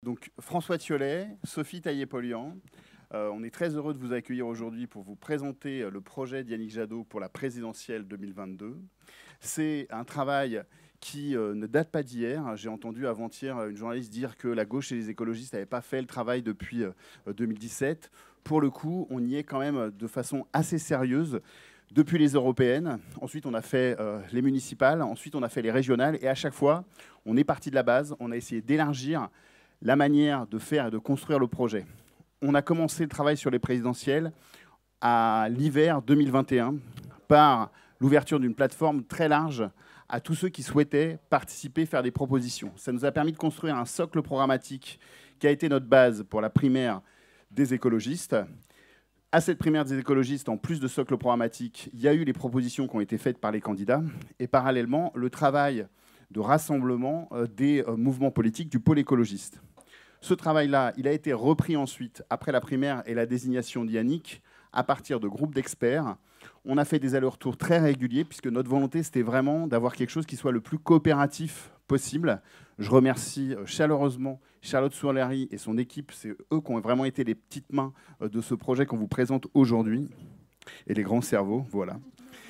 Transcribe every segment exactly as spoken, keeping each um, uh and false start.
Donc François Thiollet, Sophie Taillé-Polian, euh, on est très heureux de vous accueillir aujourd'hui pour vous présenter le projet d'Yannick Jadot pour la présidentielle deux mille vingt-deux. C'est un travail qui euh, ne date pas d'hier. J'ai entendu avant-hier une journaliste dire que la gauche et les écologistes n'avaient pas fait le travail depuis euh, deux mille dix-sept. Pour le coup, on y est quand même de façon assez sérieuse. Depuis les européennes, ensuite on a fait euh, les municipales, ensuite on a fait les régionales, et à chaque fois, on est parti de la base, on a essayé d'élargir la manière de faire et de construire le projet. On a commencé le travail sur les présidentielles à l'hiver deux mille vingt et un par l'ouverture d'une plateforme très large à tous ceux qui souhaitaient participer, faire des propositions. Ça nous a permis de construire un socle programmatique qui a été notre base pour la primaire des écologistes. À cette primaire des écologistes, en plus de socle programmatique, il y a eu les propositions qui ont été faites par les candidats et parallèlement le travail de rassemblement des mouvements politiques du pôle écologiste. Ce travail-là, il a été repris ensuite, après la primaire et la désignation d'Yannick, à partir de groupes d'experts. On a fait des allers-retours très réguliers, puisque notre volonté, c'était vraiment d'avoir quelque chose qui soit le plus coopératif possible. Je remercie chaleureusement Charlotte Sourlery et son équipe. C'est eux qui ont vraiment été les petites mains de ce projet qu'on vous présente aujourd'hui. Et les grands cerveaux, voilà.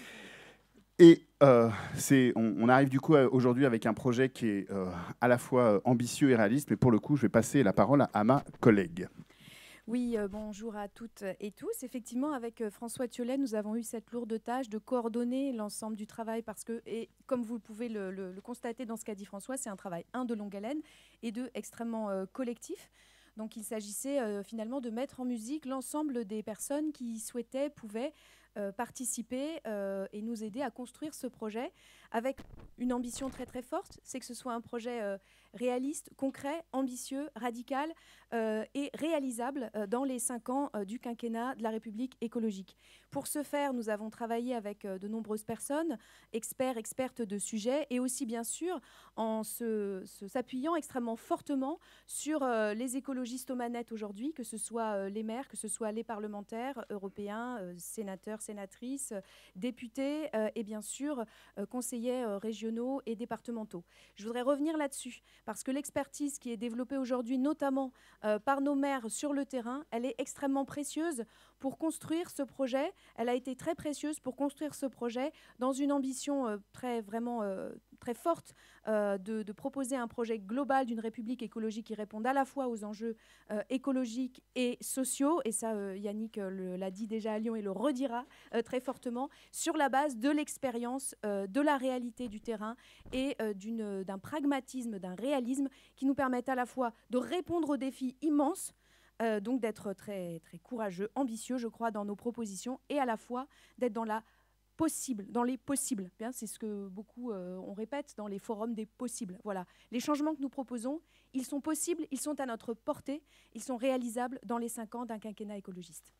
Et euh, on, on arrive du coup aujourd'hui avec un projet qui est euh, à la fois ambitieux et réaliste, mais pour le coup, je vais passer la parole à, à ma collègue. Oui, euh, bonjour à toutes et tous. Effectivement, avec euh, François Thiollet, nous avons eu cette lourde tâche de coordonner l'ensemble du travail parce que, et comme vous pouvez le, le, le constater dans ce qu'a dit François, c'est un travail, un, de longue haleine et deux, extrêmement euh, collectif. Donc il s'agissait euh, finalement de mettre en musique l'ensemble des personnes qui souhaitaient, pouvaient euh, participer euh, et nous aider à construire ce projet avec une ambition très très forte, c'est que ce soit un projet euh, réaliste, concret, ambitieux, radical euh, et réalisable euh, dans les cinq ans euh, du quinquennat de la République écologique. Pour ce faire, nous avons travaillé avec euh, de nombreuses personnes, experts, expertes de sujets, et aussi bien sûr en se, se, s'appuyant extrêmement fortement sur euh, les écologistes aux manettes aujourd'hui, que ce soit euh, les maires, que ce soit les parlementaires européens, euh, sénateurs, sénatrices, euh, députés euh, et bien sûr euh, conseillers euh, régionaux et départementaux. Je voudrais revenir là-dessus parce que l'expertise qui est développée aujourd'hui, notamment euh, par nos maires sur le terrain, elle est extrêmement précieuse pour construire ce projet. Elle a été très précieuse pour construire ce projet dans une ambition euh, très, vraiment euh, très forte euh, de, de proposer un projet global d'une république écologique qui réponde à la fois aux enjeux euh, écologiques et sociaux. Et ça, euh, Yannick euh, l'a dit déjà à Lyon et le redira euh, très fortement, sur la base de l'expérience, euh, de la réalité du terrain et euh, d'une, d'un pragmatisme, d'un réalisme qui nous permettent à la fois de répondre aux défis immenses, Euh, donc d'être très, très courageux, ambitieux, je crois, dans nos propositions, et à la fois d'être dans la possible, dans les possibles. Bien, c'est ce que beaucoup euh, on répète dans les forums des possibles. Voilà, les changements que nous proposons, ils sont possibles, ils sont à notre portée, ils sont réalisables dans les cinq ans d'un quinquennat écologiste.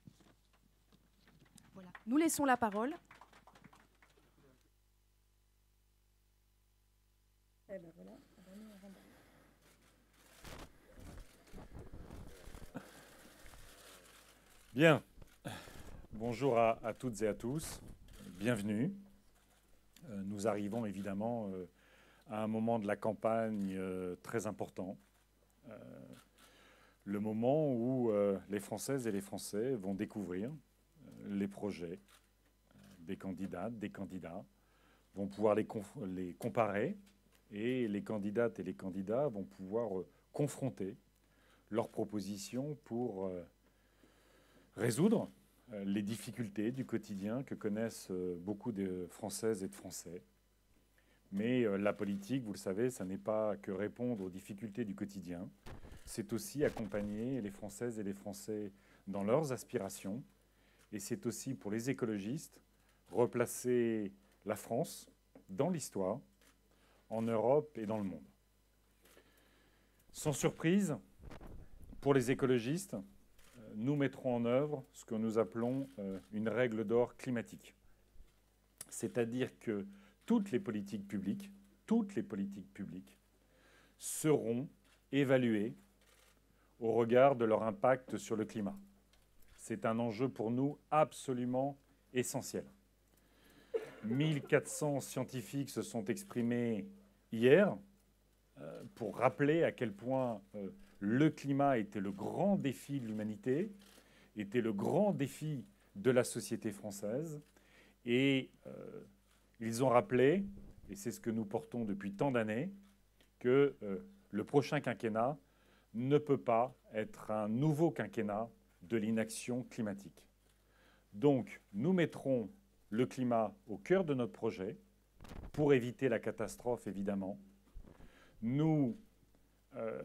Voilà, nous laissons la parole. Eh ben voilà. Bien, bonjour à, à toutes et à tous, bienvenue. Euh, nous arrivons évidemment euh, à un moment de la campagne euh, très important, euh, le moment où euh, les Françaises et les Français vont découvrir euh, les projets euh, des candidates, des candidats, vont pouvoir les, les comparer et les candidates et les candidats vont pouvoir euh, confronter leurs propositions pour euh, résoudre les difficultés du quotidien que connaissent beaucoup de Françaises et de Français. Mais la politique, vous le savez, ça n'est pas que répondre aux difficultés du quotidien, c'est aussi accompagner les Françaises et les Français dans leurs aspirations, et c'est aussi pour les écologistes replacer la France dans l'histoire, en Europe et dans le monde. Sans surprise, pour les écologistes, nous mettrons en œuvre ce que nous appelons euh, une règle d'or climatique. C'est-à-dire que toutes les politiques publiques, toutes les politiques publiques seront évaluées au regard de leur impact sur le climat. C'est un enjeu pour nous absolument essentiel. mille quatre cents scientifiques se sont exprimés hier euh, pour rappeler à quel point euh, le climat était le grand défi de l'humanité, était le grand défi de la société française. Et euh, ils ont rappelé, et c'est ce que nous portons depuis tant d'années, que euh, le prochain quinquennat ne peut pas être un nouveau quinquennat de l'inaction climatique. Donc, nous mettrons le climat au cœur de notre projet pour éviter la catastrophe, évidemment. Nous euh,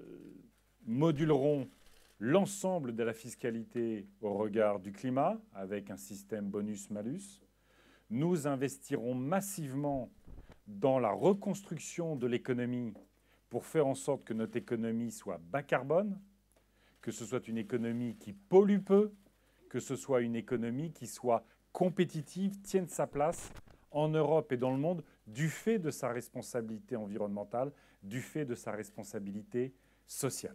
modulerons l'ensemble de la fiscalité au regard du climat avec un système bonus-malus. Nous investirons massivement dans la reconstruction de l'économie pour faire en sorte que notre économie soit bas carbone, que ce soit une économie qui pollue peu, que ce soit une économie qui soit compétitive, tienne sa place en Europe et dans le monde du fait de sa responsabilité environnementale, du fait de sa responsabilité sociale.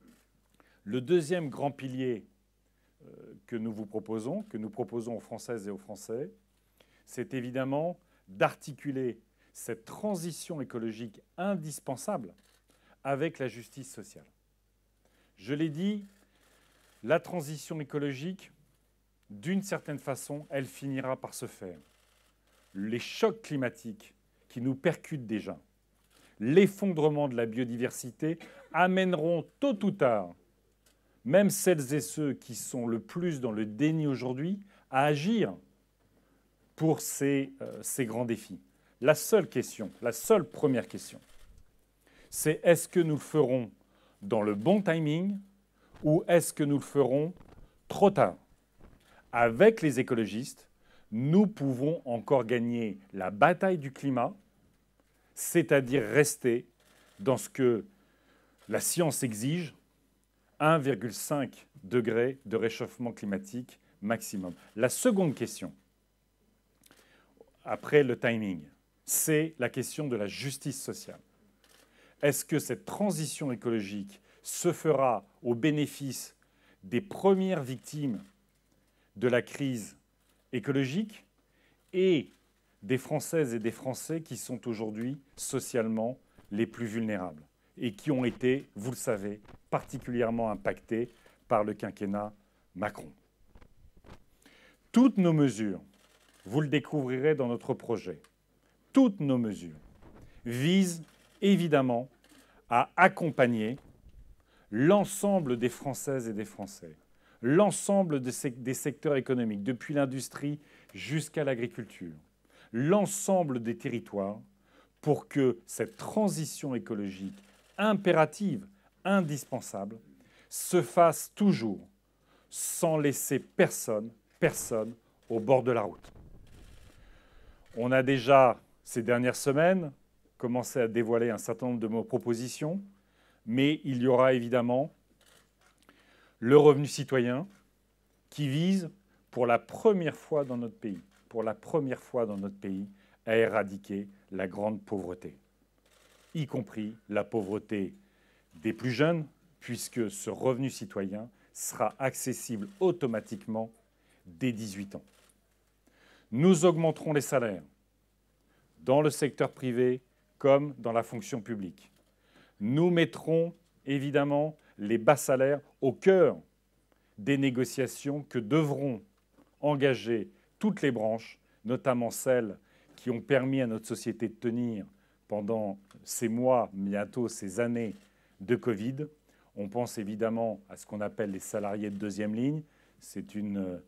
Le deuxième grand pilier euh, que nous vous proposons, que nous proposons aux Françaises et aux Français, c'est évidemment d'articuler cette transition écologique indispensable avec la justice sociale. Je l'ai dit, la transition écologique, d'une certaine façon, elle finira par se faire. Les chocs climatiques qui nous percutent déjà, l'effondrement de la biodiversité amèneront tôt ou tard, même celles et ceux qui sont le plus dans le déni aujourd'hui, à agir pour ces, euh, ces grands défis. La seule question, la seule première question, c'est est-ce que nous le ferons dans le bon timing ou est-ce que nous le ferons trop tard? Avec les écologistes, nous pouvons encore gagner la bataille du climat, c'est-à-dire rester dans ce que la science exige, un virgule cinq degré de réchauffement climatique maximum. La seconde question, après le timing, c'est la question de la justice sociale. Est-ce que cette transition écologique se fera au bénéfice des premières victimes de la crise écologique et des Françaises et des Français qui sont aujourd'hui socialement les plus vulnérables et qui ont été, vous le savez, particulièrement impactés par le quinquennat Macron. Toutes nos mesures, vous le découvrirez dans notre projet, toutes nos mesures visent évidemment à accompagner l'ensemble des Françaises et des Français, l'ensemble des secteurs économiques, depuis l'industrie jusqu'à l'agriculture, l'ensemble des territoires, pour que cette transition écologique impérative, indispensable, se fasse toujours sans laisser personne, personne au bord de la route. On a déjà, ces dernières semaines, commencé à dévoiler un certain nombre de nos propositions, mais il y aura évidemment le revenu citoyen qui vise pour la première fois dans notre pays, pour la première fois dans notre pays, à éradiquer la grande pauvreté, y compris la pauvreté des plus jeunes, puisque ce revenu citoyen sera accessible automatiquement dès dix-huit ans. Nous augmenterons les salaires dans le secteur privé comme dans la fonction publique. Nous mettrons évidemment les bas salaires au cœur des négociations que devront engager toutes les branches, notamment celles qui ont permis à notre société de tenir pendant ces mois, bientôt ces années de Covid. On pense évidemment à ce qu'on appelle les salariés de deuxième ligne. C'est une,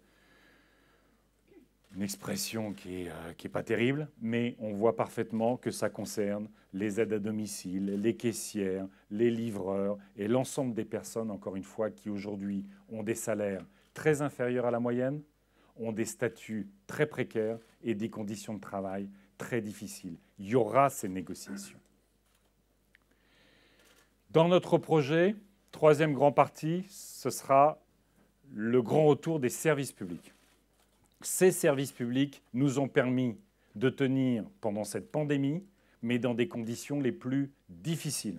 une expression qui n'est euh, qui est pas terrible, mais on voit parfaitement que ça concerne les aides à domicile, les caissières, les livreurs et l'ensemble des personnes, encore une fois, qui aujourd'hui ont des salaires très inférieurs à la moyenne, ont des statuts très précaires et des conditions de travail très difficiles. Il y aura ces négociations. Dans notre projet, troisième grand parti, ce sera le grand retour des services publics. Ces services publics nous ont permis de tenir pendant cette pandémie, mais dans des conditions les plus difficiles.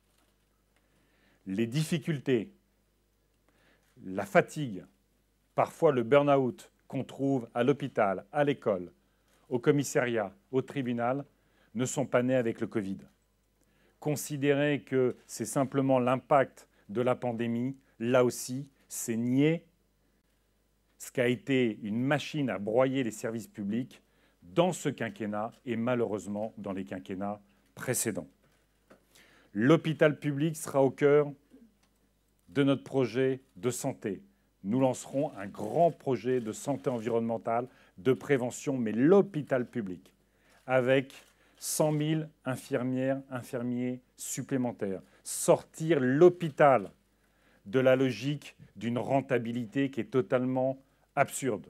Les difficultés, la fatigue, parfois le burn-out qu'on trouve à l'hôpital, à l'école, au commissariat, au tribunal, ne sont pas nés avec le Covid. Considérer que c'est simplement l'impact de la pandémie, là aussi, c'est nier ce qu'a été une machine à broyer les services publics dans ce quinquennat et malheureusement dans les quinquennats précédents. L'hôpital public sera au cœur de notre projet de santé. Nous lancerons un grand projet de santé environnementale, de prévention, mais l'hôpital public, avec cent mille infirmières, infirmiers supplémentaires. Sortir l'hôpital de la logique d'une rentabilité qui est totalement absurde.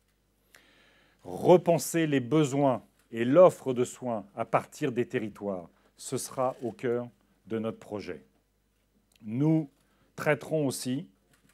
Repenser les besoins et l'offre de soins à partir des territoires, ce sera au cœur de notre projet. Nous traiterons aussi,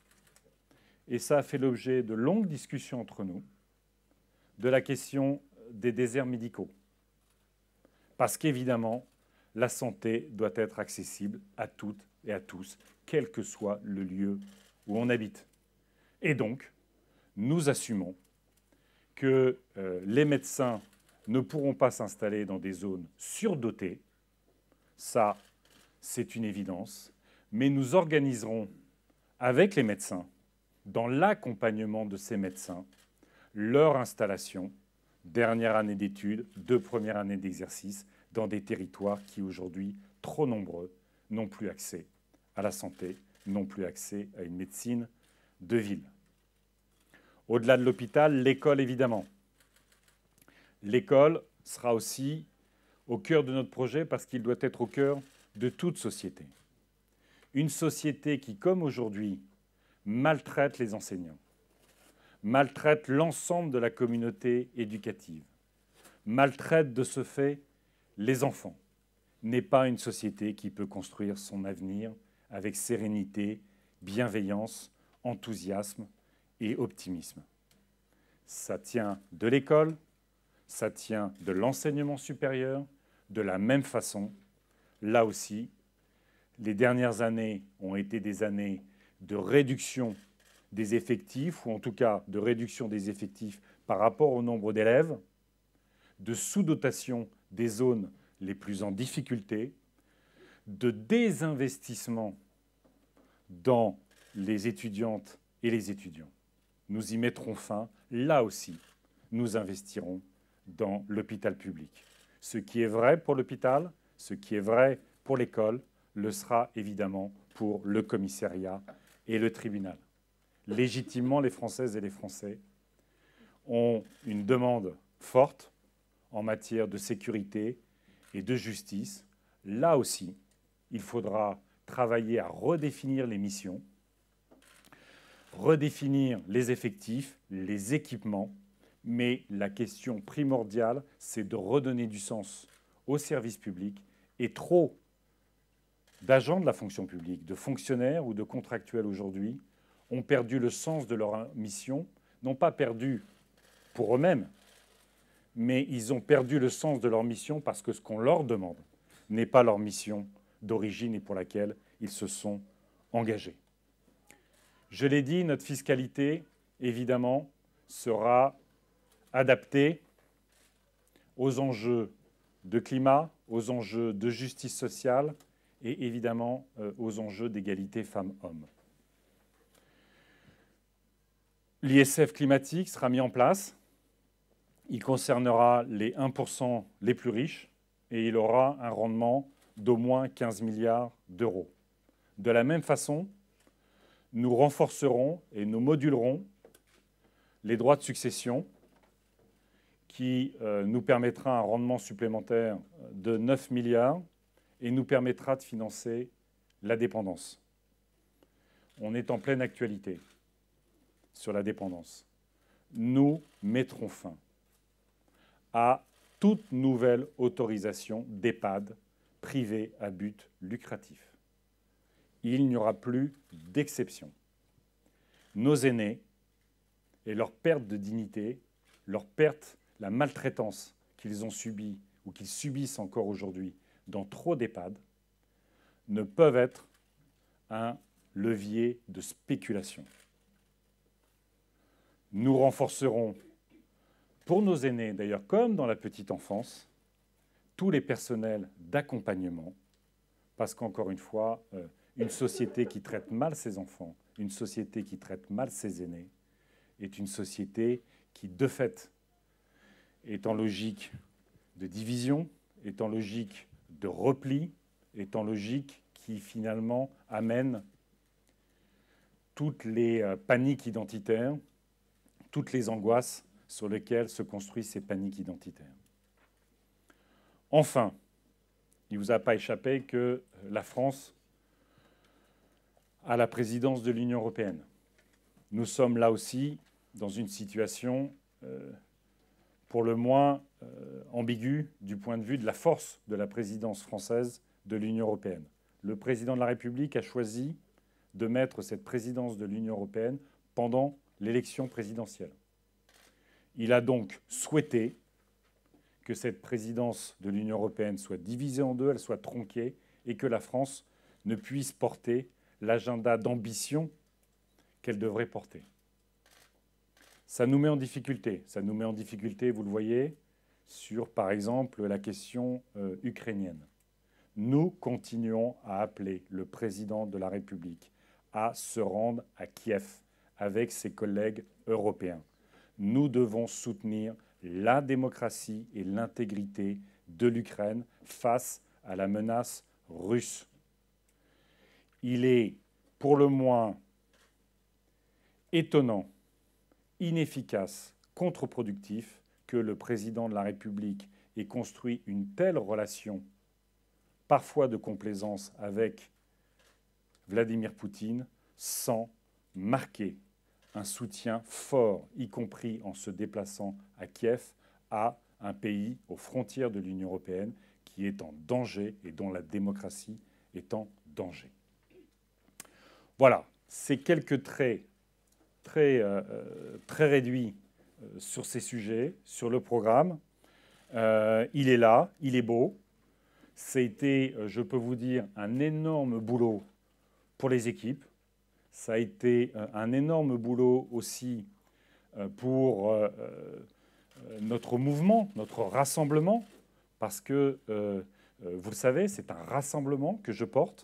et ça a fait l'objet de longues discussions entre nous, de la question des déserts médicaux. Parce qu'évidemment, la santé doit être accessible à toutes et à tous, quel que soit le lieu où on habite. Et donc, nous assumons que euh, les médecins ne pourront pas s'installer dans des zones surdotées. Ça, c'est une évidence. Mais nous organiserons avec les médecins, dans l'accompagnement de ces médecins, leur installation, dernière année d'études, de première année d'exercice, dans des territoires qui aujourd'hui, trop nombreux, n'ont plus accès à la santé, n'ont plus accès à une médecine de ville. Au-delà de l'hôpital, l'école évidemment. L'école sera aussi au cœur de notre projet parce qu'il doit être au cœur de toute société. Une société qui, comme aujourd'hui, maltraite les enseignants, maltraite l'ensemble de la communauté éducative, maltraite de ce fait les enfants, n'est pas une société qui peut construire son avenir avec sérénité, bienveillance, enthousiasme et optimisme. Ça tient de l'école, ça tient de l'enseignement supérieur, de la même façon. Là aussi, les dernières années ont été des années de réduction des effectifs, ou en tout cas de réduction des effectifs par rapport au nombre d'élèves, de sous-dotation des zones les plus en difficulté, de désinvestissement dans les étudiantes et les étudiants. Nous y mettrons fin. Là aussi, nous investirons dans l'hôpital public. Ce qui est vrai pour l'hôpital, ce qui est vrai pour l'école, le sera évidemment pour le commissariat et le tribunal. Légitimement, les Françaises et les Français ont une demande forte en matière de sécurité et de justice. Là aussi, il faudra travailler à redéfinir les missions, redéfinir les effectifs, les équipements, mais la question primordiale, c'est de redonner du sens au service public. Et trop d'agents de la fonction publique, de fonctionnaires ou de contractuels aujourd'hui, ont perdu le sens de leur mission, n'ont pas perdu pour eux-mêmes, mais ils ont perdu le sens de leur mission parce que ce qu'on leur demande n'est pas leur mission d'origine et pour laquelle ils se sont engagés. Je l'ai dit, notre fiscalité, évidemment, sera adaptée aux enjeux de climat, aux enjeux de justice sociale et évidemment euh, aux enjeux d'égalité femmes-hommes. L'I S F climatique sera mis en place. Il concernera les un pour cent les plus riches et il aura un rendement d'au moins quinze milliards d'euros. De la même façon, nous renforcerons et nous modulerons les droits de succession qui euh, nous permettra un rendement supplémentaire de neuf milliards et nous permettra de financer la dépendance. On est en pleine actualité sur la dépendance. Nous mettrons fin à toute nouvelle autorisation d'EHPAD privés à but lucratif. Il n'y aura plus d'exception. Nos aînés et leur perte de dignité, leur perte, la maltraitance qu'ils ont subie ou qu'ils subissent encore aujourd'hui dans trop d'EHPAD, ne peuvent être un levier de spéculation. Nous renforcerons, pour nos aînés d'ailleurs, comme dans la petite enfance, tous les personnels d'accompagnement, parce qu'encore une fois, euh, Une société qui traite mal ses enfants, une société qui traite mal ses aînés, est une société qui, de fait, est en logique de division, est en logique de repli, est en logique qui, finalement, amène toutes les euh, paniques identitaires, toutes les angoisses sur lesquelles se construisent ces paniques identitaires. Enfin, il ne vous a pas échappé que la France a la présidence de l'Union européenne. Nous sommes là aussi dans une situation euh, pour le moins euh, ambiguë du point de vue de la force de la présidence française de l'Union européenne. Le président de la République a choisi de mettre cette présidence de l'Union européenne pendant l'élection présidentielle. Il a donc souhaité que cette présidence de l'Union européenne soit divisée en deux, elle soit tronquée, et que la France ne puisse porter l'agenda d'ambition qu'elle devrait porter. Ça nous met en difficulté. Ça nous met en difficulté, vous le voyez, sur, par exemple, la question euh, ukrainienne. Nous continuons à appeler le président de la République à se rendre à Kiev avec ses collègues européens. Nous devons soutenir la démocratie et l'intégrité de l'Ukraine face à la menace russe. Il est pour le moins étonnant, inefficace, contre-productif que le président de la République ait construit une telle relation, parfois de complaisance, avec Vladimir Poutine, sans marquer un soutien fort, y compris en se déplaçant à Kiev, à un pays aux frontières de l'Union européenne qui est en danger et dont la démocratie est en danger. Voilà, ces quelques traits très, euh, très réduits euh, sur ces sujets, sur le programme. Euh, il est là, il est beau. C'était, je peux vous dire, un énorme boulot pour les équipes. Ça a été un énorme boulot aussi pour notre mouvement, notre rassemblement, parce que, vous le savez, c'est un rassemblement que je porte.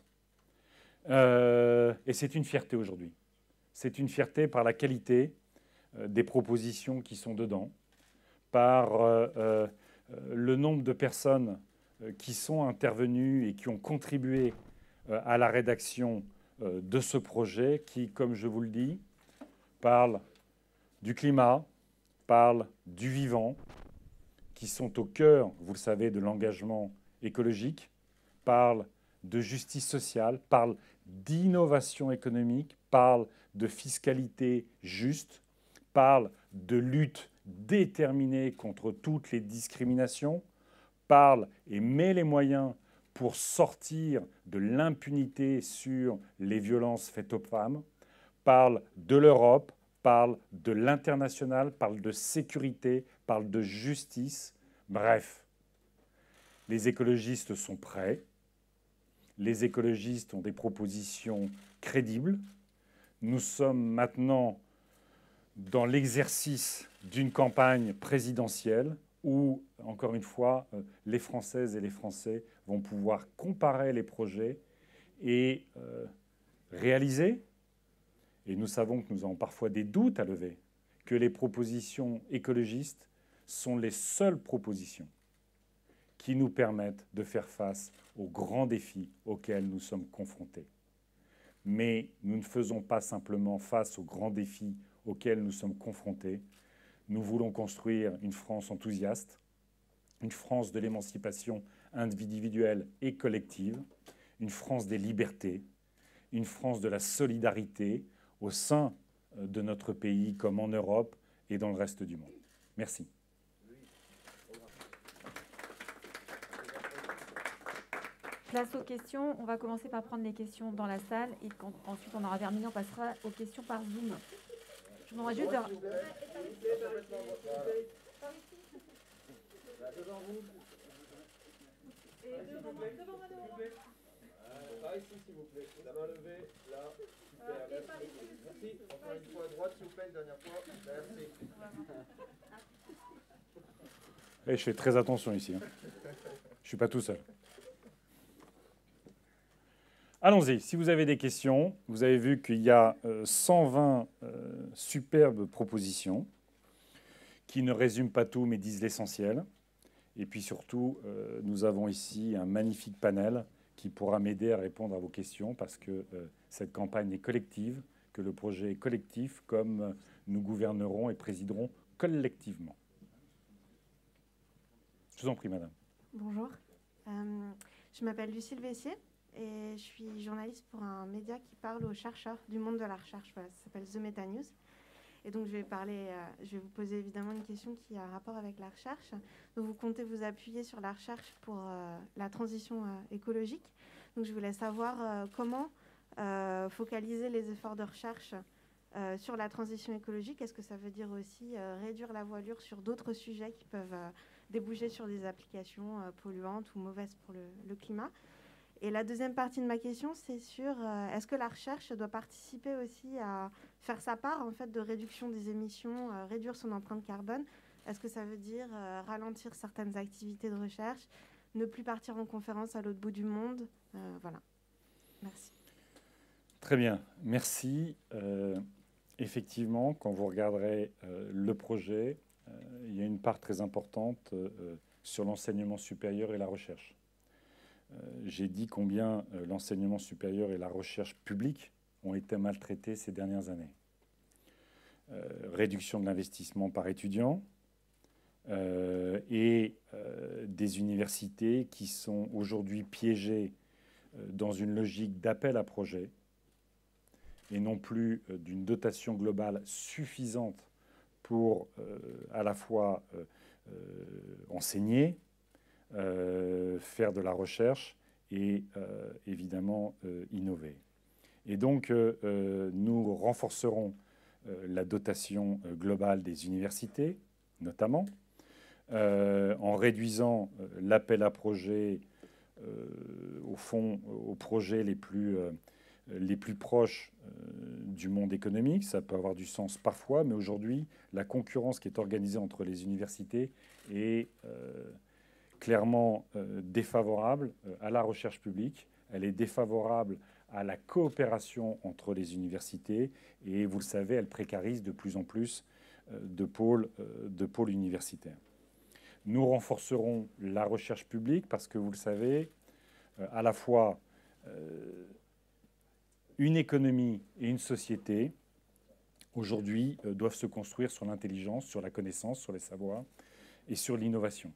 Et c'est une fierté aujourd'hui. C'est une fierté par la qualité des propositions qui sont dedans, par le nombre de personnes qui sont intervenues et qui ont contribué à la rédaction de ce projet qui, comme je vous le dis, parle du climat, parle du vivant, qui sont au cœur, vous le savez, de l'engagement écologique, parle de justice sociale, parle d'innovation économique, parle de fiscalité juste, parle de lutte déterminée contre toutes les discriminations, parle et met les moyens pour sortir de l'impunité sur les violences faites aux femmes, parle de l'Europe, parle de l'international, parle de sécurité, parle de justice. Bref, les écologistes sont prêts. Les écologistes ont des propositions crédibles. Nous sommes maintenant dans l'exercice d'une campagne présidentielle où, encore une fois, les Françaises et les Français vont pouvoir comparer les projets et euh, réaliser, et nous savons que nous avons parfois des doutes à lever, que les propositions écologistes sont les seules propositions qui nous permettent de faire face aux grands défis auxquels nous sommes confrontés. Mais nous ne faisons pas simplement face aux grands défis auxquels nous sommes confrontés. Nous voulons construire une France enthousiaste, une France de l'émancipation individuelle et collective, une France des libertés, une France de la solidarité au sein de notre pays comme en Europe et dans le reste du monde. Merci. Place aux questions. On va commencer par prendre les questions dans la salle et quand, ensuite on aura terminé, on passera aux questions par Zoom. Je vous demanderai juste de... Devant vous. Et devant moi, devant moi, devant moi. Par ici, s'il vous plaît. La main levée, là. Super, merci. Merci. Encore une fois à droite, s'il vous plaît, dernière fois. Merci. Et je fais très attention ici. Hein. Je ne suis pas tout seul. allons-y. Si vous avez des questions, vous avez vu qu'il y a euh, cent vingt euh, superbes propositions qui ne résument pas tout, mais disent l'essentiel. Et puis surtout, euh, nous avons ici un magnifique panel qui pourra m'aider à répondre à vos questions parce que euh, cette campagne est collective, que le projet est collectif, comme nous gouvernerons et présiderons collectivement. Je vous en prie, madame. Bonjour. Euh, je m'appelle Lucille Vessier et je suis journaliste pour un média qui parle aux chercheurs du monde de la recherche. Voilà, ça s'appelle The Meta News. Et donc, je vais, parler, euh, je vais vous poser évidemment une question qui a un rapport avec la recherche. Donc, vous comptez vous appuyer sur la recherche pour euh, la transition euh, écologique. Donc, je voulais savoir euh, comment euh, focaliser les efforts de recherche euh, sur la transition écologique. Est-ce que ça veut dire aussi euh, réduire la voilure sur d'autres sujets qui peuvent euh, déboucher sur des applications euh, polluantes ou mauvaises pour le, le climat? Et la deuxième partie de ma question, c'est sur euh, est-ce que la recherche doit participer aussi à faire sa part en fait, de réduction des émissions, euh, réduire son empreinte carbone? Est-ce que ça veut dire euh, ralentir certaines activités de recherche, ne plus partir en conférence à l'autre bout du monde? euh, Voilà. Merci. Très bien, merci. Euh, effectivement, quand vous regarderez euh, le projet, euh, il y a une part très importante euh, sur l'enseignement supérieur et la recherche. Euh, j'ai dit combien euh, l'enseignement supérieur et la recherche publique ont été maltraités ces dernières années. Euh, réduction de l'investissement par étudiant euh, et euh, des universités qui sont aujourd'hui piégées euh, dans une logique d'appel à projet et non plus euh, d'une dotation globale suffisante pour euh, à la fois euh, euh, enseigner, Euh, faire de la recherche et euh, évidemment euh, innover. Et donc, euh, euh, nous renforcerons euh, la dotation euh, globale des universités, notamment, euh, en réduisant euh, l'appel à projets, euh, au fond, aux projets les plus, euh, les plus proches euh, du monde économique. Ça peut avoir du sens parfois, mais aujourd'hui, la concurrence qui est organisée entre les universités est euh, clairement euh, défavorable euh, à la recherche publique. Elle est défavorable à la coopération entre les universités et, vous le savez, elle précarise de plus en plus euh, de, pôles, euh, de pôles universitaires. Nous renforcerons la recherche publique parce que, vous le savez, euh, à la fois euh, une économie et une société, aujourd'hui, euh, doivent se construire sur l'intelligence, sur la connaissance, sur les savoirs et sur l'innovation.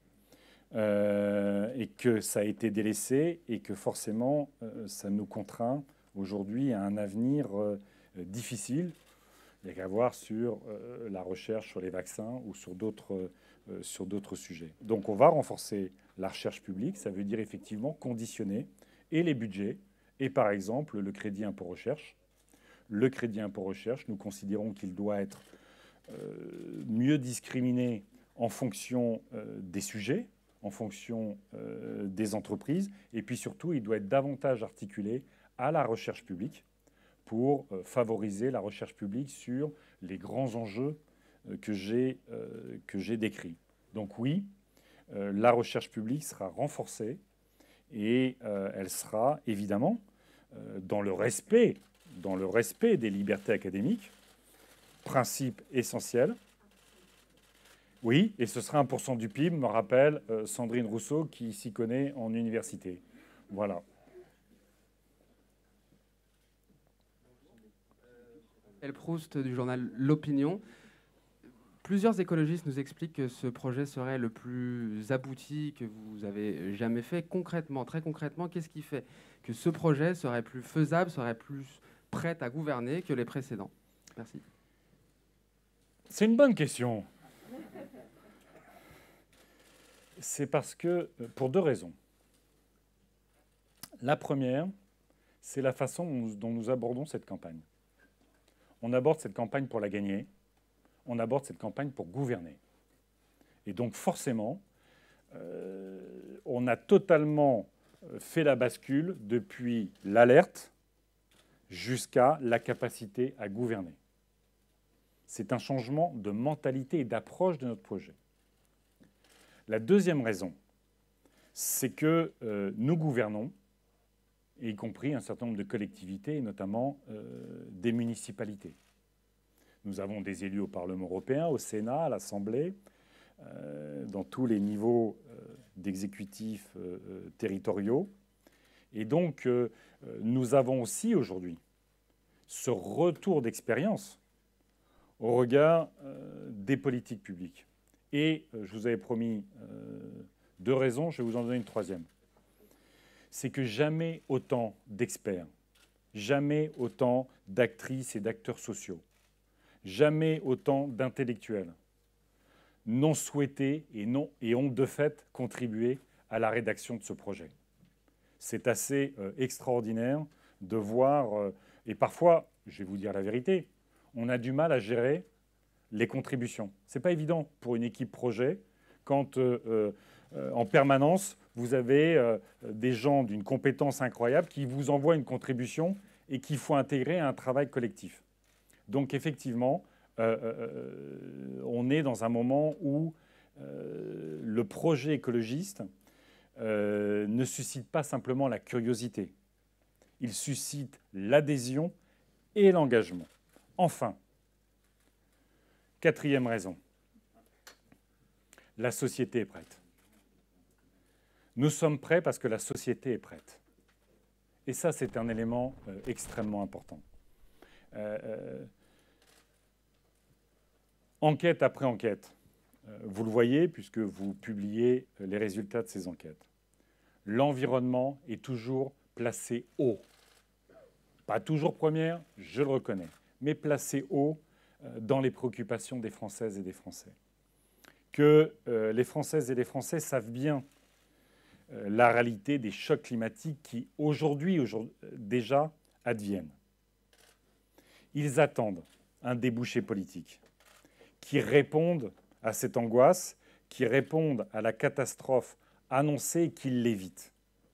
Euh, et que ça a été délaissé et que forcément euh, ça nous contraint aujourd'hui à un avenir euh, difficile. Il n'y a qu'à voir sur euh, la recherche sur les vaccins ou sur d'autres euh, sur d'autres sujets. Donc on va renforcer la recherche publique, ça veut dire effectivement conditionner et les budgets et par exemple le crédit impôt recherche. Le crédit impôt recherche, nous considérons qu'il doit être euh, mieux discriminé en fonction euh, des sujets, en fonction euh, des entreprises. Et puis surtout, il doit être davantage articulé à la recherche publique pour euh, favoriser la recherche publique sur les grands enjeux euh, que j'ai euh, que j'ai décrits. Donc oui, euh, la recherche publique sera renforcée et euh, elle sera évidemment euh, dans le respect, dans le respect des libertés académiques, principe essentiel. Oui, et ce sera un pour cent du P I B, me rappelle euh, Sandrine Rousseau, qui s'y connaît en université. Voilà. El Proust du journal L'Opinion. Plusieurs écologistes nous expliquent que ce projet serait le plus abouti que vous avez jamais fait. Concrètement, très concrètement, qu'est-ce qui fait que ce projet serait plus faisable, serait plus prêt à gouverner que les précédents? Merci. C'est une bonne question. C'est parce que, pour deux raisons. La première, c'est la façon dont nous abordons cette campagne. On aborde cette campagne pour la gagner, on aborde cette campagne pour gouverner. Et donc forcément, euh, on a totalement fait la bascule depuis l'alerte jusqu'à la capacité à gouverner. C'est un changement de mentalité et d'approche de notre projet. La deuxième raison, c'est que euh, nous gouvernons y compris un certain nombre de collectivités, et notamment euh, des municipalités. Nous avons des élus au Parlement européen, au Sénat, à l'Assemblée, euh, dans tous les niveaux euh, d'exécutifs euh, territoriaux. Et donc, euh, nous avons aussi aujourd'hui ce retour d'expérience au regard euh, des politiques publiques. Et euh, je vous avais promis euh, deux raisons, je vais vous en donner une troisième. C'est que jamais autant d'experts, jamais autant d'actrices et d'acteurs sociaux, jamais autant d'intellectuels n'ont souhaité et, non, et ont de fait contribué à la rédaction de ce projet. C'est assez euh, extraordinaire de voir, euh, et parfois, je vais vous dire la vérité, on a du mal à gérer les contributions. Ce n'est pas évident pour une équipe projet quand euh, euh, en permanence, vous avez euh, des gens d'une compétence incroyable qui vous envoient une contribution et qu'il faut intégrer à un travail collectif. Donc effectivement, euh, euh, on est dans un moment où euh, le projet écologiste euh, ne suscite pas simplement la curiosité. Il suscite l'adhésion et l'engagement. Enfin, quatrième raison, la société est prête. Nous sommes prêts parce que la société est prête. Et ça, c'est un élément euh, extrêmement important. Euh, euh, enquête après enquête, euh, vous le voyez puisque vous publiez les résultats de ces enquêtes. L'environnement est toujours placé haut. Pas toujours première, je le reconnais, mais placé haut euh, dans les préoccupations des Françaises et des Français. Que euh, les Françaises et les Français savent bien euh, la réalité des chocs climatiques qui, aujourd'hui, aujourd'hui déjà, adviennent. Ils attendent un débouché politique qui réponde à cette angoisse, qui réponde à la catastrophe annoncée et qui l'évite.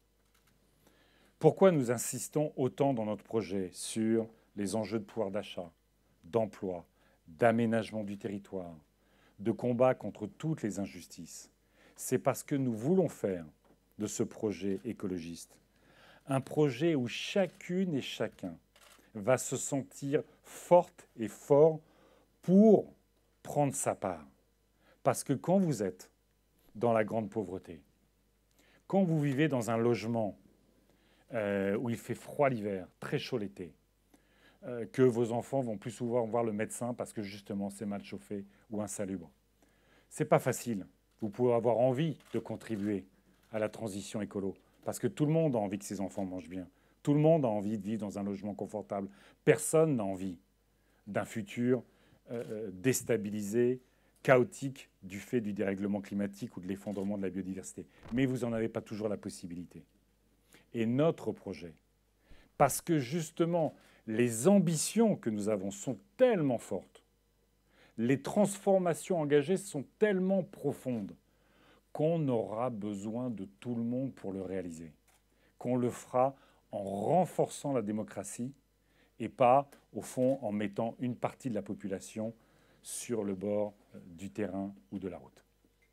Pourquoi nous insistons autant dans notre projet sur les enjeux de pouvoir d'achat, d'emploi, d'aménagement du territoire, de combat contre toutes les injustices? C'est parce que nous voulons faire de ce projet écologiste un projet où chacune et chacun va se sentir forte et fort pour prendre sa part. Parce que quand vous êtes dans la grande pauvreté, quand vous vivez dans un logement euh, où il fait froid l'hiver, très chaud l'été, euh, que vos enfants vont plus souvent voir le médecin parce que justement c'est mal chauffé ou insalubre, c'est pas facile. Vous pouvez avoir envie de contribuer à la transition écolo parce que tout le monde a envie que ses enfants mangent bien. Tout le monde a envie de vivre dans un logement confortable. Personne n'a envie d'un futur euh, déstabilisé, chaotique du fait du dérèglement climatique ou de l'effondrement de la biodiversité. Mais vous n'en avez pas toujours la possibilité. Et notre projet, parce que justement les ambitions que nous avons sont tellement fortes, les transformations engagées sont tellement profondes qu'on aura besoin de tout le monde pour le réaliser, qu'on le fera en renforçant la démocratie et pas, au fond, en mettant une partie de la population sur le bord du terrain ou de la route.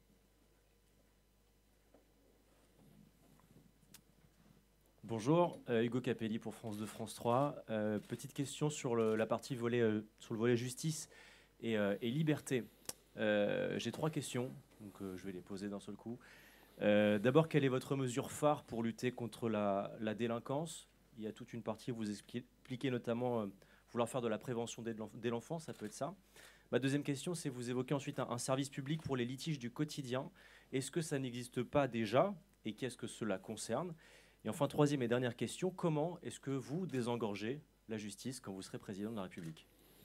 Bonjour, euh, Hugo Capelli pour France deux, France trois. Euh, petite question sur le, la partie volet, euh, sur le volet justice et, euh, et liberté. Euh, J'ai trois questions, donc euh, je vais les poser d'un seul coup. Euh, D'abord, quelle est votre mesure phare pour lutter contre la, la délinquance? Il y a toute une partie où vous expliquez notamment euh, vouloir faire de la prévention dès l'enfance, ça peut être ça. Ma deuxième question, c'est vous évoquez ensuite un, un service public pour les litiges du quotidien. Est-ce que ça n'existe pas déjà et qu'est-ce que cela concerne? Et enfin, troisième et dernière question, comment est-ce que vous désengorgez la justice quand vous serez président de la République?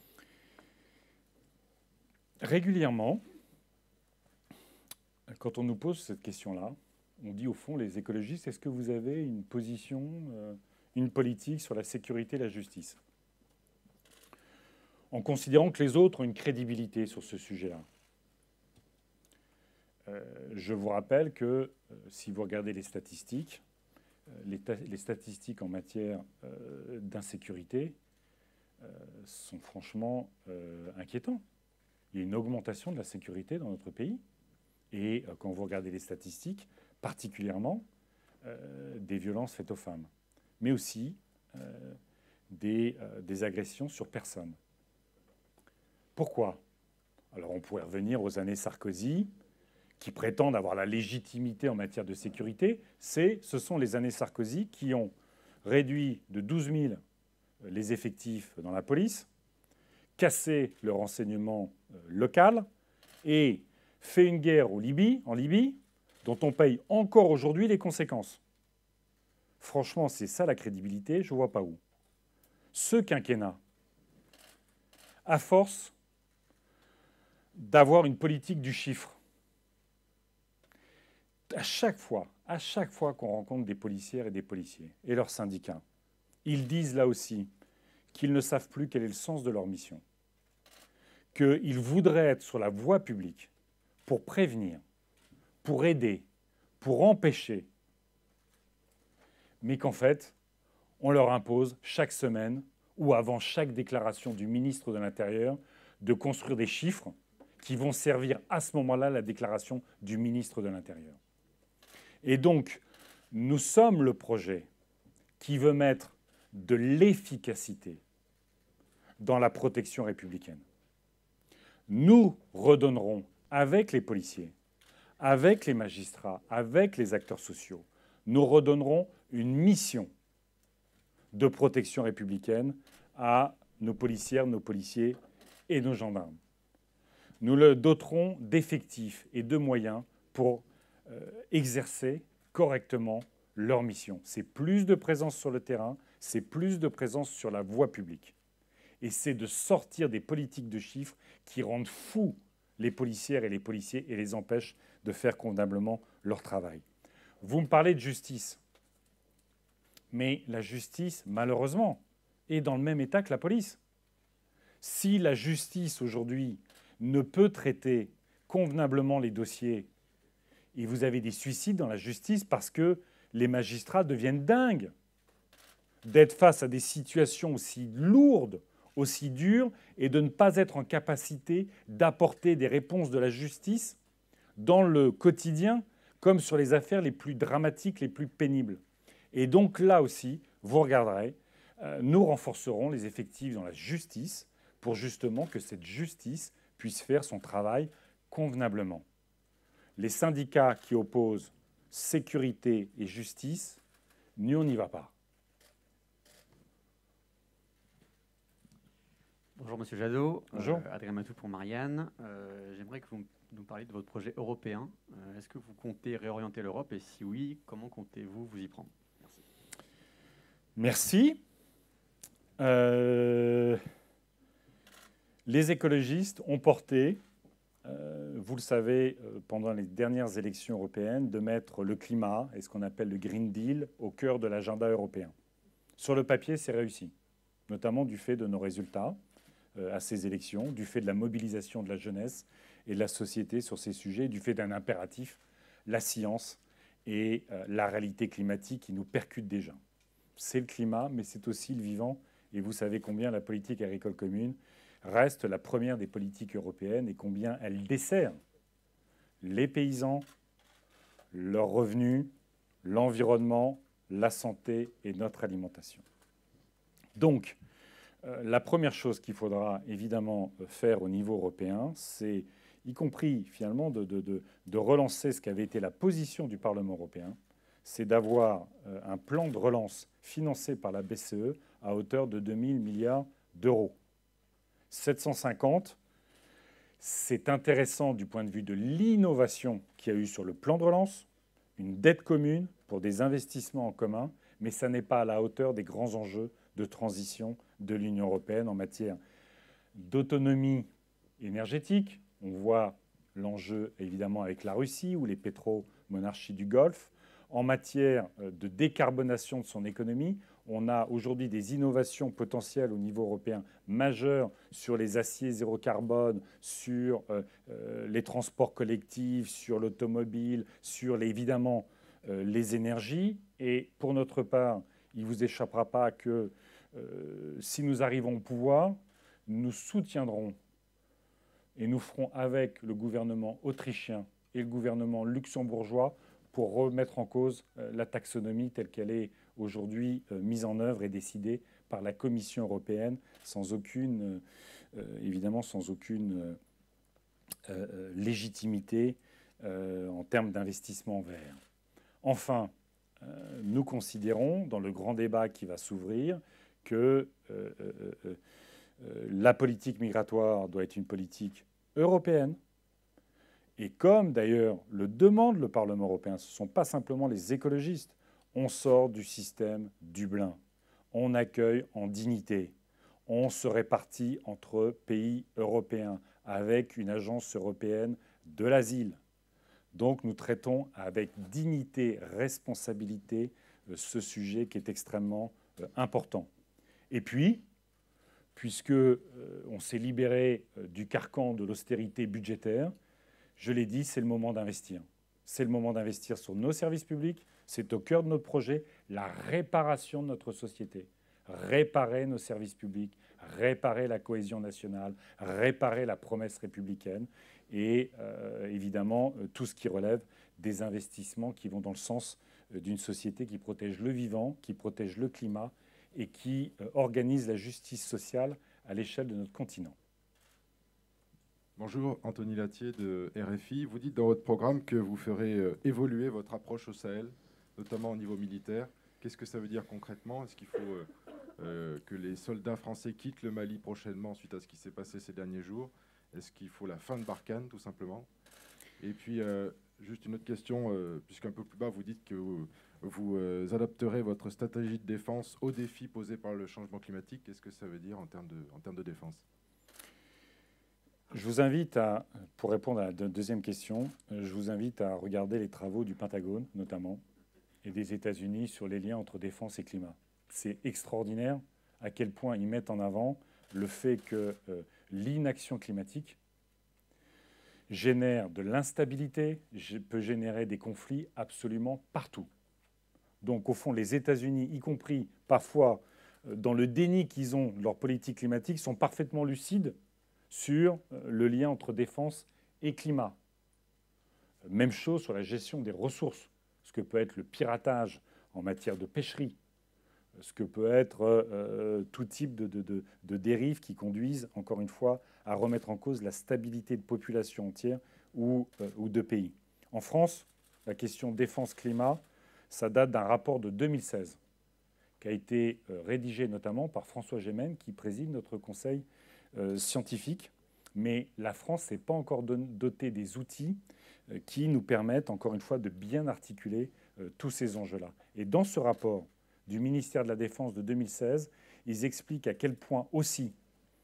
Régulièrement, quand on nous pose cette question-là, on dit au fond, les écologistes, est-ce que vous avez une position, euh, une politique sur la sécurité et la justice? En considérant que les autres ont une crédibilité sur ce sujet-là. Euh, je vous rappelle que euh, si vous regardez les statistiques, euh, les, les statistiques en matière euh, d'insécurité euh, sont franchement euh, inquiétants. Il y a une augmentation de la sécurité dans notre pays. Et euh, quand vous regardez les statistiques, particulièrement euh, des violences faites aux femmes. mais aussi euh, des, euh, des agressions sur personne. Pourquoi? Alors on pourrait revenir aux années Sarkozy, qui prétendent avoir la légitimité en matière de sécurité. C'est, ce sont les années Sarkozy qui ont réduit de douze mille les effectifs dans la police, cassé le renseignement local et fait une guerre au Libye, en Libye, dont on paye encore aujourd'hui les conséquences. Franchement, c'est ça la crédibilité, je ne vois pas où. Ce quinquennat, à force d'avoir une politique du chiffre, à chaque fois, à chaque fois qu'on rencontre des policières et des policiers et leurs syndicats, ils disent là aussi qu'ils ne savent plus quel est le sens de leur mission, qu'ils voudraient être sur la voie publique pour prévenir, pour aider, pour empêcher, mais qu'en fait, on leur impose chaque semaine ou avant chaque déclaration du ministre de l'Intérieur de construire des chiffres qui vont servir à ce moment-là la déclaration du ministre de l'Intérieur. Et donc, nous sommes le projet qui veut mettre de l'efficacité dans la protection républicaine. Nous redonnerons, avec les policiers, avec les magistrats, avec les acteurs sociaux, nous redonnerons une mission de protection républicaine à nos policières, nos policiers et nos gendarmes. Nous le doterons d'effectifs et de moyens pour euh, exercer correctement leur mission. C'est plus de présence sur le terrain, c'est plus de présence sur la voie publique. Et c'est de sortir des politiques de chiffres qui rendent fous les policières et les policiers et les empêchent de faire convenablement leur travail. Vous me parlez de justice. Mais la justice, malheureusement, est dans le même état que la police. Si la justice, aujourd'hui, ne peut traiter convenablement les dossiers, et vous avez des suicides dans la justice parce que les magistrats deviennent dingues d'être face à des situations aussi lourdes, aussi dures, et de ne pas être en capacité d'apporter des réponses de la justice dans le quotidien, comme sur les affaires les plus dramatiques, les plus pénibles. Et donc là aussi, vous regarderez, euh, nous renforcerons les effectifs dans la justice pour justement que cette justice puisse faire son travail convenablement. Les syndicats qui opposent sécurité et justice, nous, on n'y va pas. Bonjour Monsieur Jadot. Bonjour. Euh, Adrien Matou pour Marianne. Euh, J'aimerais que vous nous parliez de votre projet européen. Euh, Est-ce que vous comptez réorienter l'Europe et si oui, comment comptez-vous vous y prendre? Merci. Merci. Euh, les écologistes ont porté, euh, vous le savez, euh, pendant les dernières élections européennes, de mettre le climat et ce qu'on appelle le Green Deal au cœur de l'agenda européen. Sur le papier, c'est réussi, notamment du fait de nos résultats euh, à ces élections, du fait de la mobilisation de la jeunesse et de la société sur ces sujets, du fait d'un impératif, la science et euh, la réalité climatique qui nous percute déjà. C'est le climat, mais c'est aussi le vivant. Et vous savez combien la politique agricole commune reste la première des politiques européennes et combien elle dessert les paysans, leurs revenus, l'environnement, la santé et notre alimentation. Donc, euh, la première chose qu'il faudra évidemment faire au niveau européen, c'est, y compris finalement, de, de, de, de relancer ce qu'avait été la position du Parlement européen, c'est d'avoir euh, un plan de relance financé par la B C E à hauteur de deux mille milliards d'euros. sept cent cinquante, c'est intéressant du point de vue de l'innovation qu'il y a eu sur le plan de relance, une dette commune pour des investissements en commun, mais ça n'est pas à la hauteur des grands enjeux de transition de l'Union européenne en matière d'autonomie énergétique. On voit l'enjeu évidemment avec la Russie ou les pétromonarchies du Golfe. En matière de décarbonation de son économie, on a aujourd'hui des innovations potentielles au niveau européen majeures sur les aciers zéro carbone, sur euh, euh, les transports collectifs, sur l'automobile, sur les, évidemment euh, les énergies. Et pour notre part, il ne vous échappera pas que euh, si nous arrivons au pouvoir, nous soutiendrons et nous ferons avec le gouvernement autrichien et le gouvernement luxembourgeois pour remettre en cause la taxonomie telle qu'elle est aujourd'hui euh, mise en œuvre et décidée par la Commission européenne, sans aucune, euh, évidemment sans aucune euh, euh, légitimité euh, en termes d'investissement vert. Enfin, euh, nous considérons, dans le grand débat qui va s'ouvrir, que euh, euh, euh, euh, la politique migratoire doit être une politique européenne. Et comme d'ailleurs le demande le Parlement européen, ce ne sont pas simplement les écologistes, on sort du système Dublin, on accueille en dignité, on se répartit entre pays européens avec une agence européenne de l'asile. Donc nous traitons avec dignité, responsabilité ce sujet qui est extrêmement important. Et puis, puisque euh, on s'est libéré du carcan de l'austérité budgétaire, je l'ai dit, c'est le moment d'investir. C'est le moment d'investir sur nos services publics. C'est au cœur de notre projet, la réparation de notre société. Réparer nos services publics, réparer la cohésion nationale, réparer la promesse républicaine et euh, évidemment euh, tout ce qui relève des investissements qui vont dans le sens euh, d'une société qui protège le vivant, qui protège le climat et qui euh, organise la justice sociale à l'échelle de notre continent. Bonjour, Anthony Latier de R F I. Vous dites dans votre programme que vous ferez euh, évoluer votre approche au Sahel, notamment au niveau militaire. Qu'est-ce que ça veut dire concrètement? Est-ce qu'il faut euh, euh, que les soldats français quittent le Mali prochainement suite à ce qui s'est passé ces derniers jours? Est-ce qu'il faut la fin de Barkhane, tout simplement? Et puis, euh, juste une autre question, euh, puisqu'un peu plus bas, vous dites que vous, vous euh, adapterez votre stratégie de défense aux défis posés par le changement climatique. Qu'est-ce que ça veut dire en termes de, en termes de défense? Je vous invite à, pour répondre à la deuxième question, je vous invite à regarder les travaux du Pentagone, notamment, et des États-Unis sur les liens entre défense et climat. C'est extraordinaire à quel point ils mettent en avant le fait que euh, l'inaction climatique génère de l'instabilité, peut générer des conflits absolument partout. Donc, au fond, les États-Unis, y compris parfois euh, dans le déni qu'ils ont de leur politique climatique, sont parfaitement lucides sur le lien entre défense et climat. Même chose sur la gestion des ressources, ce que peut être le piratage en matière de pêcherie, ce que peut être euh, tout type de, de, de, de dérives qui conduisent, encore une fois, à remettre en cause la stabilité de populations entières ou, euh, ou de pays. En France, la question défense-climat, ça date d'un rapport de deux mille seize, qui a été euh, rédigé notamment par François Gémen, qui préside notre conseil Euh, scientifique, mais la France n'est pas encore dotée des outils euh, qui nous permettent, encore une fois, de bien articuler euh, tous ces enjeux-là. Et dans ce rapport du ministère de la Défense de deux mille seize, ils expliquent à quel point aussi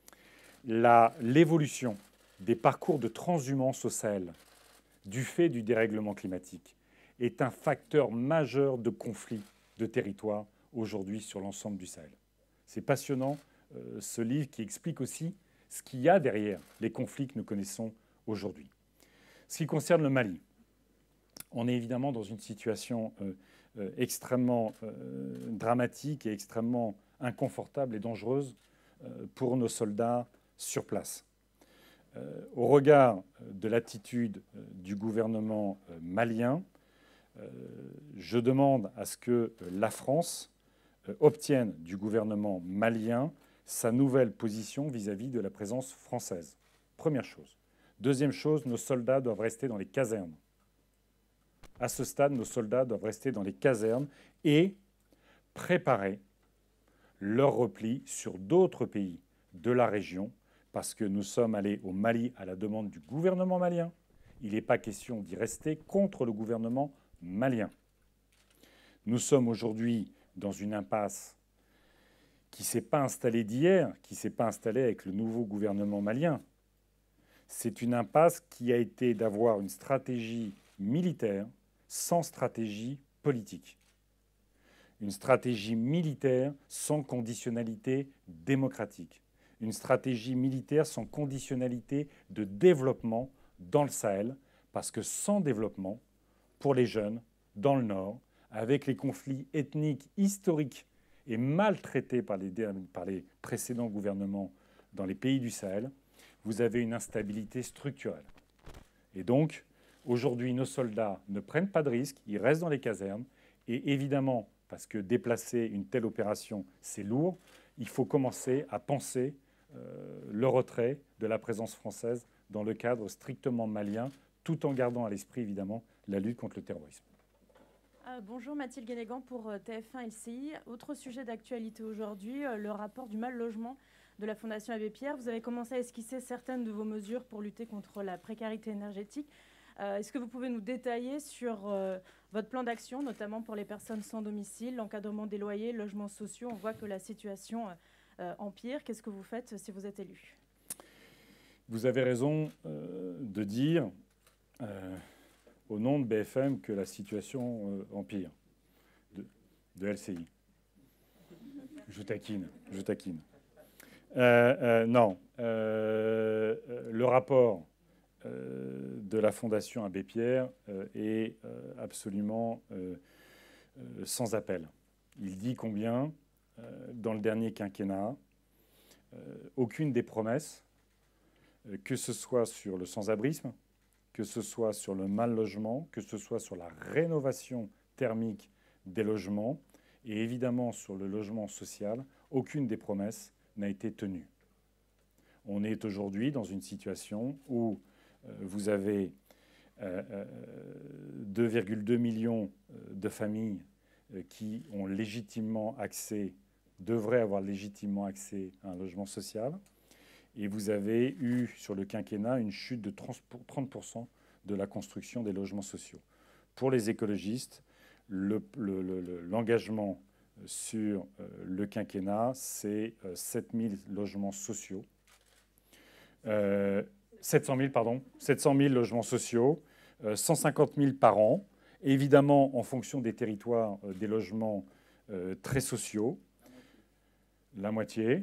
l'évolution des parcours de transhumance au Sahel, du fait du dérèglement climatique, est un facteur majeur de conflit de territoire aujourd'hui sur l'ensemble du Sahel. C'est passionnant. Euh, ce livre qui explique aussi ce qu'il y a derrière les conflits que nous connaissons aujourd'hui. Ce qui concerne le Mali, on est évidemment dans une situation euh, euh, extrêmement euh, dramatique et extrêmement inconfortable et dangereuse euh, pour nos soldats sur place. Euh, au regard de l'attitude euh, du gouvernement euh, malien, euh, je demande à ce que euh, la France euh, obtienne du gouvernement malien sa nouvelle position vis-à-vis de la présence française. Première chose. Deuxième chose, nos soldats doivent rester dans les casernes. À ce stade, nos soldats doivent rester dans les casernes et préparer leur repli sur d'autres pays de la région, parce que nous sommes allés au Mali à la demande du gouvernement malien. Il n'est pas question d'y rester contre le gouvernement malien. Nous sommes aujourd'hui dans une impasse qui ne s'est pas installé d'hier, qui ne s'est pas installé avec le nouveau gouvernement malien. C'est une impasse qui a été d'avoir une stratégie militaire sans stratégie politique. Une stratégie militaire sans conditionnalité démocratique. Une stratégie militaire sans conditionnalité de développement dans le Sahel, parce que sans développement, pour les jeunes, dans le Nord, avec les conflits ethniques historiques et maltraités par les, par les précédents gouvernements dans les pays du Sahel, vous avez une instabilité structurelle. Et donc, aujourd'hui, nos soldats ne prennent pas de risques, ils restent dans les casernes, et évidemment, parce que déplacer une telle opération, c'est lourd. Il faut commencer à penser euh, le retrait de la présence française dans le cadre strictement malien, tout en gardant à l'esprit, évidemment, la lutte contre le terrorisme. Euh, bonjour, Mathilde Guénégan pour euh, T F un L C I. Autre sujet d'actualité aujourd'hui, euh, le rapport du mal logement de la Fondation Abbé Pierre. Vous avez commencé à esquisser certaines de vos mesures pour lutter contre la précarité énergétique. Euh, Est-ce que vous pouvez nous détailler sur euh, votre plan d'action, notamment pour les personnes sans domicile, l'encadrement des loyers, logements sociaux? On voit que la situation euh, empire. Qu'est-ce que vous faites si vous êtes élu? Vous avez raison euh, de dire, euh, au nom de B F M, que la situation euh, empire, de, de L C I. Je taquine, je taquine. Euh, euh, non, euh, le rapport euh, de la Fondation Abbé Pierre euh, est euh, absolument euh, euh, sans appel. Il dit combien, euh, dans le dernier quinquennat, euh, aucune des promesses, euh, que ce soit sur le sans-abrisme, que ce soit sur le mal-logement, que ce soit sur la rénovation thermique des logements, et évidemment sur le logement social, aucune des promesses n'a été tenue. On est aujourd'hui dans une situation où euh, vous avez euh, euh, deux virgule deux millions de familles euh, qui ont légitimement accès, devraient avoir légitimement accès à un logement social, et vous avez eu sur le quinquennat une chute de trente pour cent de la construction des logements sociaux. Pour les écologistes, le, le, le, l'engagement sur euh, le quinquennat, c'est euh, sept mille logements sociaux. Euh, sept cent mille, pardon. sept cent mille logements sociaux, euh, cent cinquante mille par an. Et évidemment, en fonction des territoires, euh, des logements euh, très sociaux. La moitié.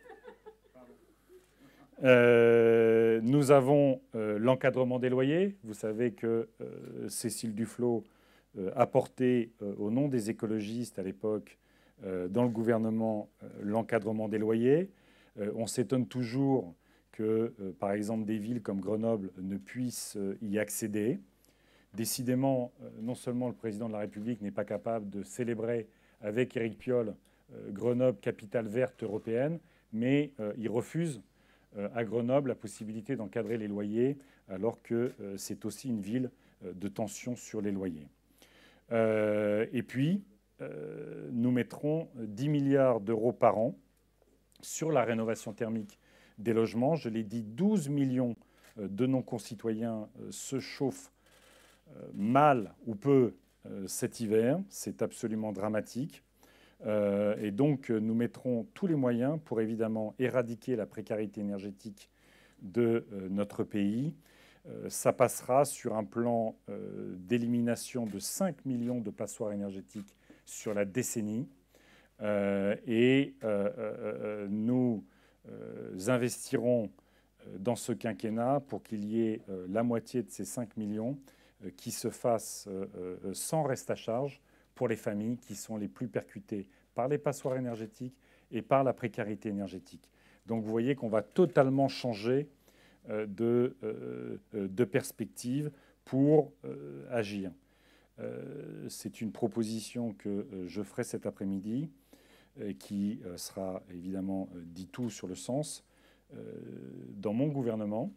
Euh, nous avons euh, l'encadrement des loyers. Vous savez que euh, Cécile Duflot euh, a porté euh, au nom des écologistes à l'époque euh, dans le gouvernement euh, l'encadrement des loyers. Euh, on s'étonne toujours que, euh, par exemple, des villes comme Grenoble ne puissent euh, y accéder. Décidément, euh, non seulement le président de la République n'est pas capable de célébrer avec Éric Piolle euh, Grenoble, capitale verte européenne, mais euh, il refuse à Grenoble la possibilité d'encadrer les loyers, alors que euh, c'est aussi une ville euh, de tension sur les loyers. Euh, et puis, euh, nous mettrons dix milliards d'euros par an sur la rénovation thermique des logements. Je l'ai dit, douze millions de nos concitoyens euh, se chauffent euh, mal ou peu euh, cet hiver. C'est absolument dramatique. Euh, et donc, nous mettrons tous les moyens pour évidemment éradiquer la précarité énergétique de euh, notre pays. Euh, ça passera sur un plan euh, d'élimination de cinq millions de passoires énergétiques sur la décennie. Euh, et euh, euh, nous euh, investirons dans ce quinquennat pour qu'il y ait euh, la moitié de ces cinq millions euh, qui se fassent euh, euh, sans reste à charge pour les familles qui sont les plus percutées par les passoires énergétiques et par la précarité énergétique. Donc vous voyez qu'on va totalement changer euh, de, euh, de perspective pour euh, agir. Euh, c'est une proposition que euh, je ferai cet après-midi, euh, qui euh, sera évidemment euh, dit tout sur le sens. Euh, dans mon gouvernement,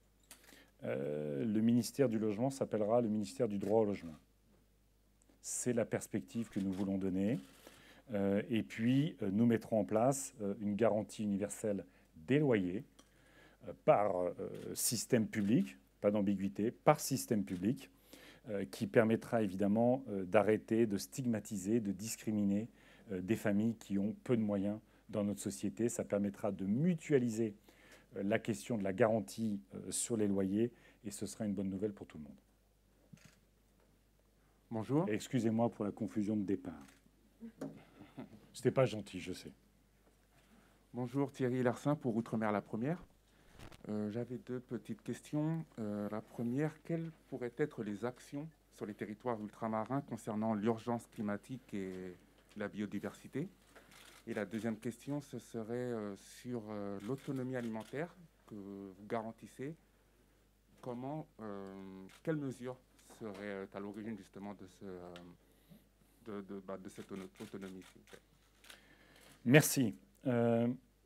euh, le ministère du Logement s'appellera le ministère du Droit au Logement. C'est la perspective que nous voulons donner. Euh, et puis, euh, nous mettrons en place euh, une garantie universelle des loyers euh, par euh, système public, pas d'ambiguïté, par système public, euh, qui permettra évidemment euh, d'arrêter de stigmatiser, de discriminer euh, des familles qui ont peu de moyens dans notre société. Ça permettra de mutualiser euh, la question de la garantie euh, sur les loyers, et ce sera une bonne nouvelle pour tout le monde. Bonjour. Excusez-moi pour la confusion de départ. C'était pas gentil, je sais. Bonjour, Thierry Larsin pour Outre-mer la Première. Euh, J'avais deux petites questions. Euh, la première, quelles pourraient être les actions sur les territoires ultramarins concernant l'urgence climatique et la biodiversité? Et la deuxième question, ce serait euh, sur euh, l'autonomie alimentaire que vous garantissez. Comment, euh, quelles mesures seraient à l'origine justement de, ce, euh, de, de, bah, de cette autonomie, s'il vous plaît. Merci. Euh,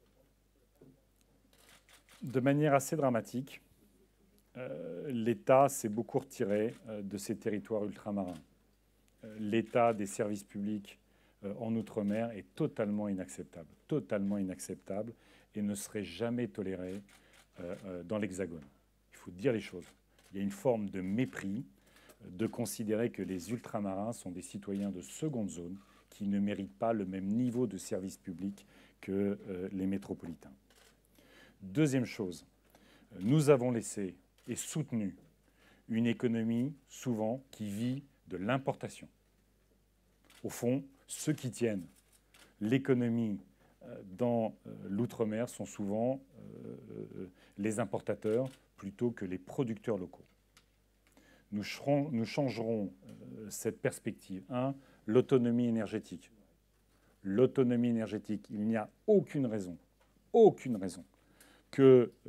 de manière assez dramatique, euh, l'État s'est beaucoup retiré euh, de ces territoires ultramarins. Euh, L'état des services publics euh, en Outre-mer est totalement inacceptable, totalement inacceptable et ne serait jamais toléré euh, euh, dans l'Hexagone. Il faut dire les choses. Il y a une forme de mépris euh, de considérer que les ultramarins sont des citoyens de seconde zone qui ne méritent pas le même niveau de service public que euh, les métropolitains. Deuxième chose, nous avons laissé et soutenu une économie souvent qui vit de l'importation. Au fond, ceux qui tiennent l'économie euh, dans euh, l'outre-mer sont souvent euh, euh, les importateurs plutôt que les producteurs locaux. Nous, serons, nous changerons euh, cette perspective. Un, l'autonomie énergétique. L'autonomie énergétique, il n'y a aucune raison, aucune raison que euh,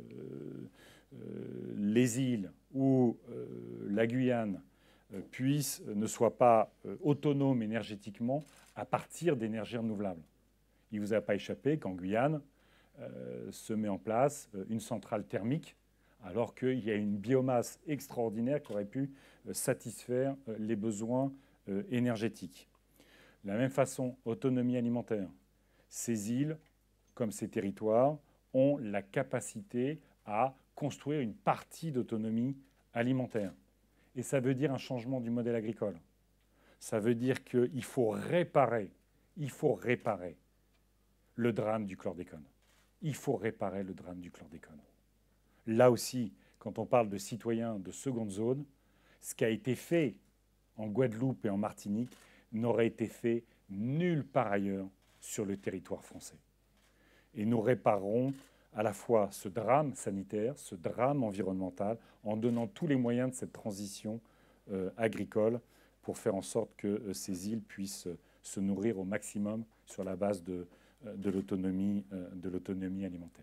euh, les îles ou euh, la Guyane euh, puissent, ne soient pas euh, autonomes énergétiquement à partir d'énergies renouvelables. Il ne vous a pas échappé qu'en Guyane euh, se met en place euh, une centrale thermique alors qu'il y a une biomasse extraordinaire qui aurait pu euh, satisfaire euh, les besoins euh, énergétiques. De la même façon, autonomie alimentaire. Ces îles, comme ces territoires, ont la capacité à construire une partie d'autonomie alimentaire. Et ça veut dire un changement du modèle agricole. Ça veut dire qu'il faut réparer, il faut réparer le drame du chlordécone. Il faut réparer le drame du chlordécone. Là aussi, quand on parle de citoyens de seconde zone, ce qui a été fait en Guadeloupe et en Martinique n'aurait été fait nulle part ailleurs sur le territoire français. Et nous réparerons à la fois ce drame sanitaire, ce drame environnemental, en donnant tous les moyens de cette transition euh, agricole pour faire en sorte que euh, ces îles puissent euh, se nourrir au maximum sur la base de, euh, de l'autonomie euh, de l'autonomie alimentaire.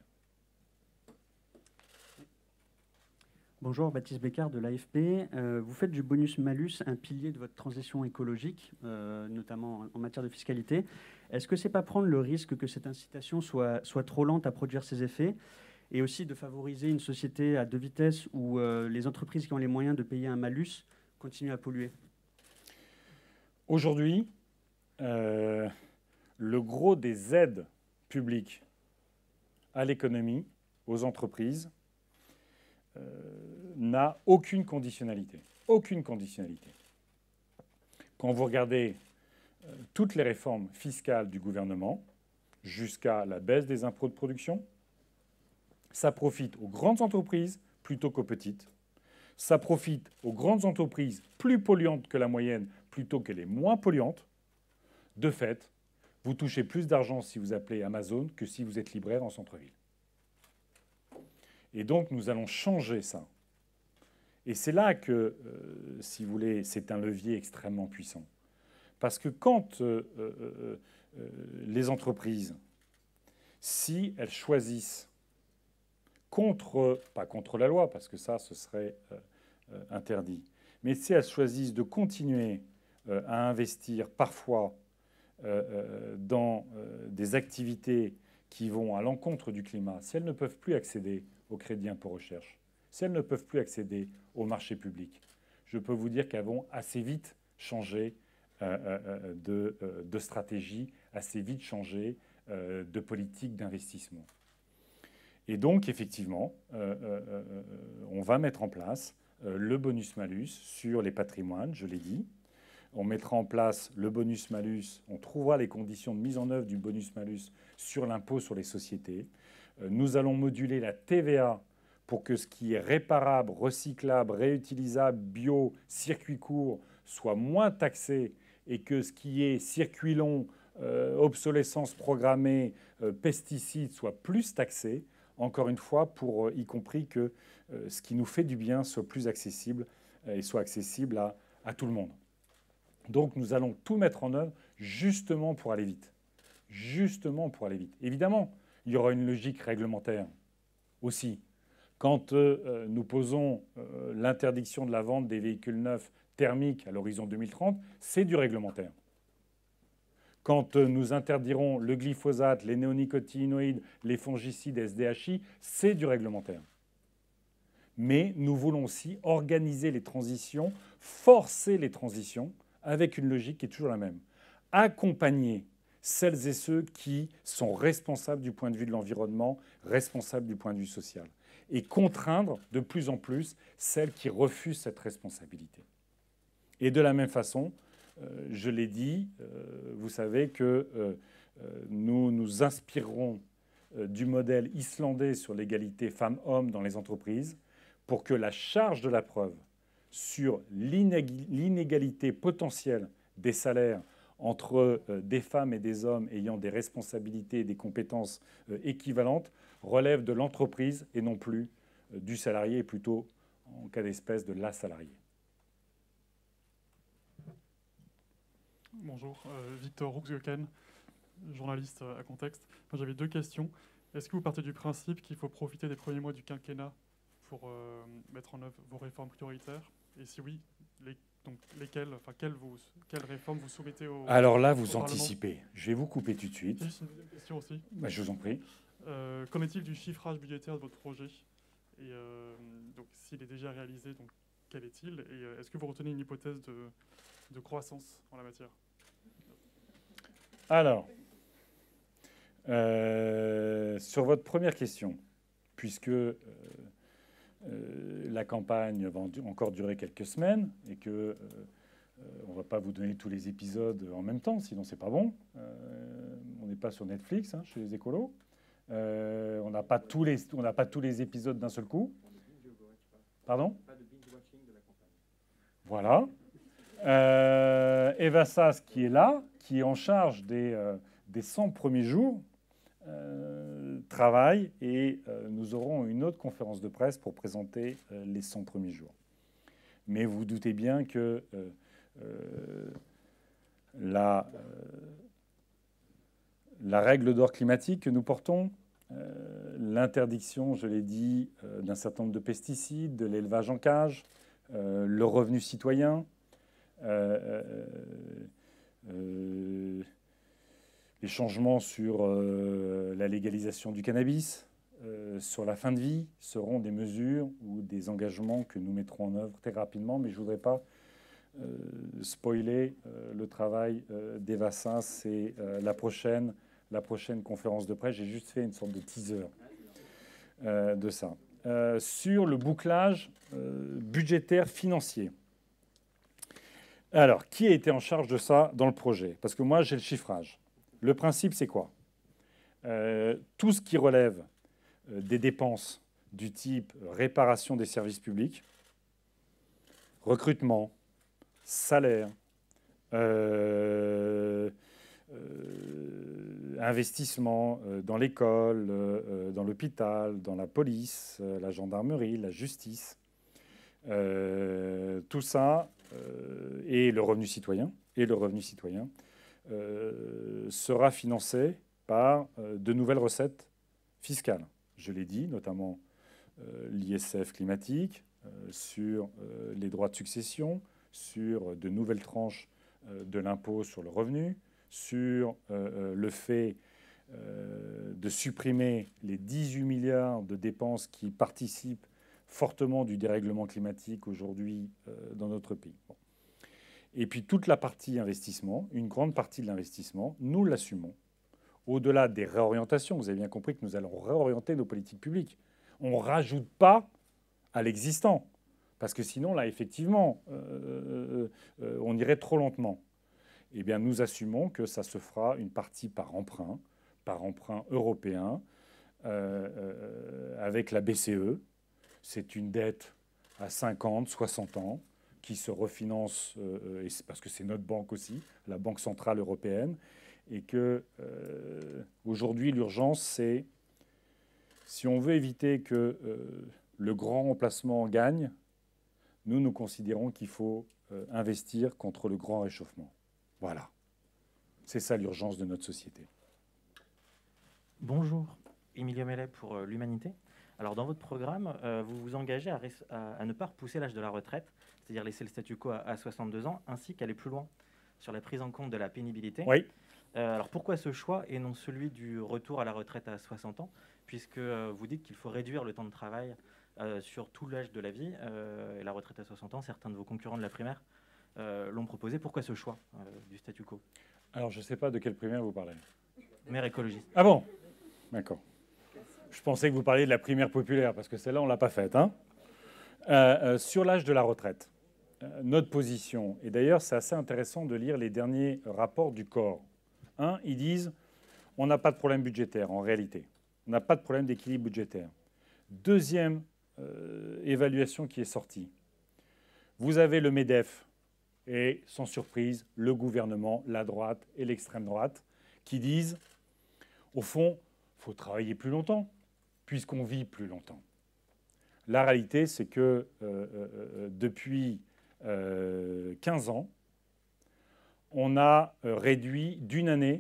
Bonjour, Baptiste Bécard de l'A F P. Euh, vous faites du bonus-malus un pilier de votre transition écologique, euh, notamment en matière de fiscalité. Est-ce que ce n'est pas prendre le risque que cette incitation soit, soit trop lente à produire ses effets et aussi de favoriser une société à deux vitesses où euh, les entreprises qui ont les moyens de payer un malus continuent à polluer? Aujourd'hui, euh, le gros des aides publiques à l'économie, aux entreprises, Euh, n'a aucune conditionnalité. Aucune conditionnalité. Quand vous regardez euh, toutes les réformes fiscales du gouvernement, jusqu'à la baisse des impôts de production, ça profite aux grandes entreprises plutôt qu'aux petites. Ça profite aux grandes entreprises plus polluantes que la moyenne plutôt que les moins polluantes. De fait, vous touchez plus d'argent si vous appelez Amazon que si vous êtes libraire en centre-ville. Et donc, nous allons changer ça. Et c'est là que, euh, si vous voulez, c'est un levier extrêmement puissant. Parce que quand euh, euh, euh, les entreprises, si elles choisissent contre, pas contre la loi, parce que ça, ce serait euh, euh, interdit, mais si elles choisissent de continuer euh, à investir parfois euh, euh, dans euh, des activités qui vont à l'encontre du climat, si elles ne peuvent plus accéder au crédit impôt recherche, si elles ne peuvent plus accéder au marché public, je peux vous dire qu'elles vont assez vite changer euh, euh, de, euh, de stratégie, assez vite changer euh, de politique d'investissement. Et donc, effectivement, euh, euh, on va mettre en place euh, le bonus-malus sur les patrimoines, je l'ai dit. On mettra en place le bonus-malus, on trouvera les conditions de mise en œuvre du bonus-malus sur l'impôt sur les sociétés. Nous allons moduler la T V A pour que ce qui est réparable, recyclable, réutilisable, bio, circuit court soit moins taxé et que ce qui est circuit long, euh, obsolescence programmée, euh, pesticides soit plus taxé. Encore une fois, pour euh, y compris que euh, ce qui nous fait du bien soit plus accessible euh, et soit accessible à, à tout le monde. Donc nous allons tout mettre en œuvre justement pour aller vite. Justement pour aller vite. Évidemment, il y aura une logique réglementaire aussi. Quand euh, nous posons euh, l'interdiction de la vente des véhicules neufs thermiques à l'horizon deux mille trente, c'est du réglementaire. quand nous interdirons le glyphosate, les néonicotinoïdes, les fongicides S D H I, c'est du réglementaire. Mais nous voulons aussi organiser les transitions, forcer les transitions avec une logique qui est toujours la même. Accompagner celles et ceux qui sont responsables du point de vue de l'environnement, responsables du point de vue social. Et contraindre de plus en plus celles qui refusent cette responsabilité. Et de la même façon, euh, je l'ai dit, euh, vous savez que euh, euh, nous nous inspirerons euh, du modèle islandais sur l'égalité femmes-hommes dans les entreprises pour que la charge de la preuve sur l'inégalité potentielle des salaires entre euh, des femmes et des hommes ayant des responsabilités et des compétences euh, équivalentes relève de l'entreprise et non plus euh, du salarié, et plutôt, en cas d'espèce, de la salariée. Bonjour, euh, Victor Ruxgöken, journaliste à Contexte. Moi, j'avais deux questions. Est-ce que vous partez du principe qu'il faut profiter des premiers mois du quinquennat pour euh, mettre en œuvre vos réformes prioritaires? Et si oui, les, donc, lesquelles, enfin, quelles, vous, quelles réformes vous soumettez au Alors là, au vous Parlement? anticipez. Je vais vous couper tout de suite. Juste une deuxième question aussi. Bah, je vous en prie. Euh, qu'en est-il du chiffrage budgétaire de votre projet? Et euh, donc, s'il est déjà réalisé, donc, quel est-il? Et euh, est-ce que vous retenez une hypothèse de, de croissance en la matière? Alors, euh, sur votre première question, puisque euh, euh, la campagne va encore durer quelques semaines et que euh, on ne va pas vous donner tous les épisodes en même temps, sinon c'est pas bon. Euh, on n'est pas sur Netflix, hein, chez les écolos. Euh, on n'a pas tous les, on n'a pas tous les épisodes d'un seul coup. Pardon? Voilà. Euh, Eva Sass qui est là, qui est en charge des, euh, des cent premiers jours, euh, travaille et euh, nous aurons une autre conférence de presse pour présenter euh, les cent premiers jours. Mais vous vous doutez bien que euh, euh, la, euh, la règle d'or climatique que nous portons, euh, l'interdiction, je l'ai dit, euh, d'un certain nombre de pesticides, de l'élevage en cage, euh, le revenu citoyen, Euh, euh, euh, les changements sur euh, la légalisation du cannabis, euh, sur la fin de vie, seront des mesures ou des engagements que nous mettrons en œuvre très rapidement, mais je ne voudrais pas euh, spoiler euh, le travail euh, d'Eva Sass. C'est euh, la, prochaine, la prochaine conférence de presse. J'ai juste fait une sorte de teaser euh, de ça. Euh, sur le bouclage euh, budgétaire financier. Alors, qui a été en charge de ça dans le projet? Parce que moi, j'ai le chiffrage. Le principe, c'est quoi? euh, Tout ce qui relève euh, des dépenses du type réparation des services publics, recrutement, salaire, euh, euh, investissement euh, dans l'école, euh, dans l'hôpital, dans la police, euh, la gendarmerie, la justice, euh, tout ça... Euh, et le revenu citoyen, et le revenu citoyen euh, sera financé par euh, de nouvelles recettes fiscales. Je l'ai dit, notamment euh, l'I S F climatique, euh, sur euh, les droits de succession, sur de nouvelles tranches euh, de l'impôt sur le revenu, sur euh, le fait euh, de supprimer les dix-huit milliards de dépenses qui participent fortement du dérèglement climatique aujourd'hui euh, dans notre pays. Bon. Et puis toute la partie investissement, une grande partie de l'investissement, nous l'assumons. Au-delà des réorientations, vous avez bien compris que nous allons réorienter nos politiques publiques. On ne rajoute pas à l'existant, parce que sinon, là, effectivement, euh, euh, on irait trop lentement. Eh bien, nous assumons que ça se fera une partie par emprunt, par emprunt européen, euh, euh, avec la B C E. C'est une dette à cinquante, soixante ans qui se refinance, euh, et c'est parce que c'est notre banque aussi, la Banque centrale européenne, et que euh, aujourd'hui l'urgence c'est, si on veut éviter que euh, le grand remplacement gagne, nous nous considérons qu'il faut euh, investir contre le grand réchauffement. Voilà, c'est ça l'urgence de notre société. Bonjour, Emilio Mellet pour euh, l'Humanité. Alors, dans votre programme, euh, vous vous engagez à, à, à ne pas repousser l'âge de la retraite, c'est-à-dire laisser le statu quo à, à soixante-deux ans, ainsi qu'aller plus loin sur la prise en compte de la pénibilité. Oui. Euh, alors pourquoi ce choix et non celui du retour à la retraite à soixante ans, puisque euh, vous dites qu'il faut réduire le temps de travail euh, sur tout l'âge de la vie, euh, et la retraite à soixante ans, certains de vos concurrents de la primaire euh, l'ont proposé. Pourquoi ce choix euh, du statu quo? Alors, je ne sais pas de quelle primaire vous parlez. Maire écologiste. Ah bon? D'accord. Je pensais que vous parliez de la primaire populaire, parce que celle-là, on ne l'a pas faite. Hein euh, euh, sur l'âge de la retraite, euh, notre position, et d'ailleurs, c'est assez intéressant de lire les derniers rapports du corps. Un, ils disent on n'a pas de problème budgétaire, en réalité. On n'a pas de problème d'équilibre budgétaire. Deuxième euh, évaluation qui est sortie. Vous avez le MEDEF et, sans surprise, le gouvernement, la droite et l'extrême droite, qui disent, au fond, il faut travailler plus longtemps, puisqu'on vit plus longtemps. La réalité, c'est que euh, euh, depuis euh, quinze ans, on a euh, réduit d'une année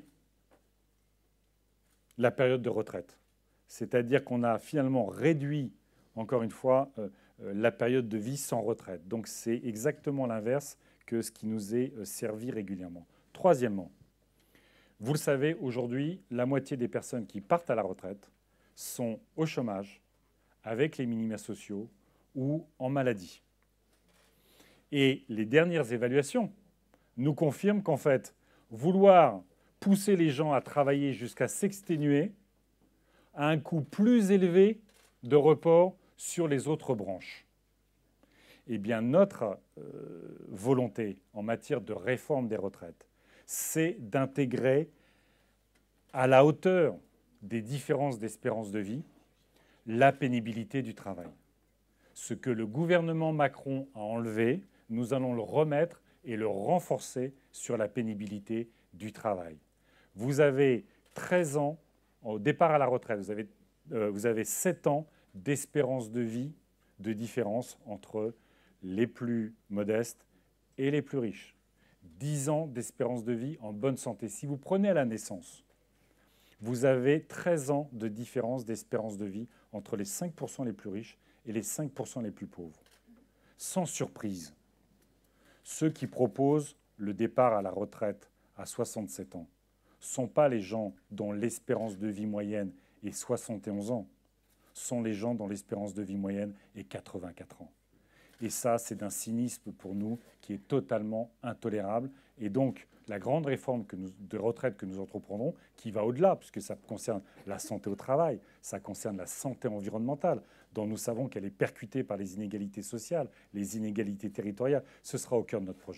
la période de retraite. C'est-à-dire qu'on a finalement réduit, encore une fois, euh, euh, la période de vie sans retraite. Donc c'est exactement l'inverse que ce qui nous est euh, servi régulièrement. Troisièmement, vous le savez, aujourd'hui, la moitié des personnes qui partent à la retraite sont au chômage, avec les minima sociaux ou en maladie. Et les dernières évaluations nous confirment qu'en fait, vouloir pousser les gens à travailler jusqu'à s'exténuer a un coût plus élevé de report sur les autres branches. Eh bien, notre euh, volonté en matière de réforme des retraites, c'est d'intégrer à la hauteur des différences d'espérance de vie la pénibilité du travail. Ce que le gouvernement Macron a enlevé, nous allons le remettre et le renforcer sur la pénibilité du travail. Vous avez treize ans au départ à la retraite, vous avez, euh, vous avez sept ans d'espérance de vie de différence entre les plus modestes et les plus riches. dix ans d'espérance de vie en bonne santé. Si vous prenez à la naissance, vous avez treize ans de différence d'espérance de vie entre les cinq pour cent les plus riches et les cinq pour cent les plus pauvres. Sans surprise, ceux qui proposent le départ à la retraite à soixante-sept ans ne sont pas les gens dont l'espérance de vie moyenne est soixante et onze ans, sont les gens dont l'espérance de vie moyenne est quatre-vingt-quatre ans. Et ça, c'est d'un cynisme pour nous qui est totalement intolérable. Et donc, la grande réforme que nous, de retraite que nous entreprendrons, qui va au-delà, puisque ça concerne la santé au travail, ça concerne la santé environnementale, dont nous savons qu'elle est percutée par les inégalités sociales, les inégalités territoriales, ce sera au cœur de notre projet.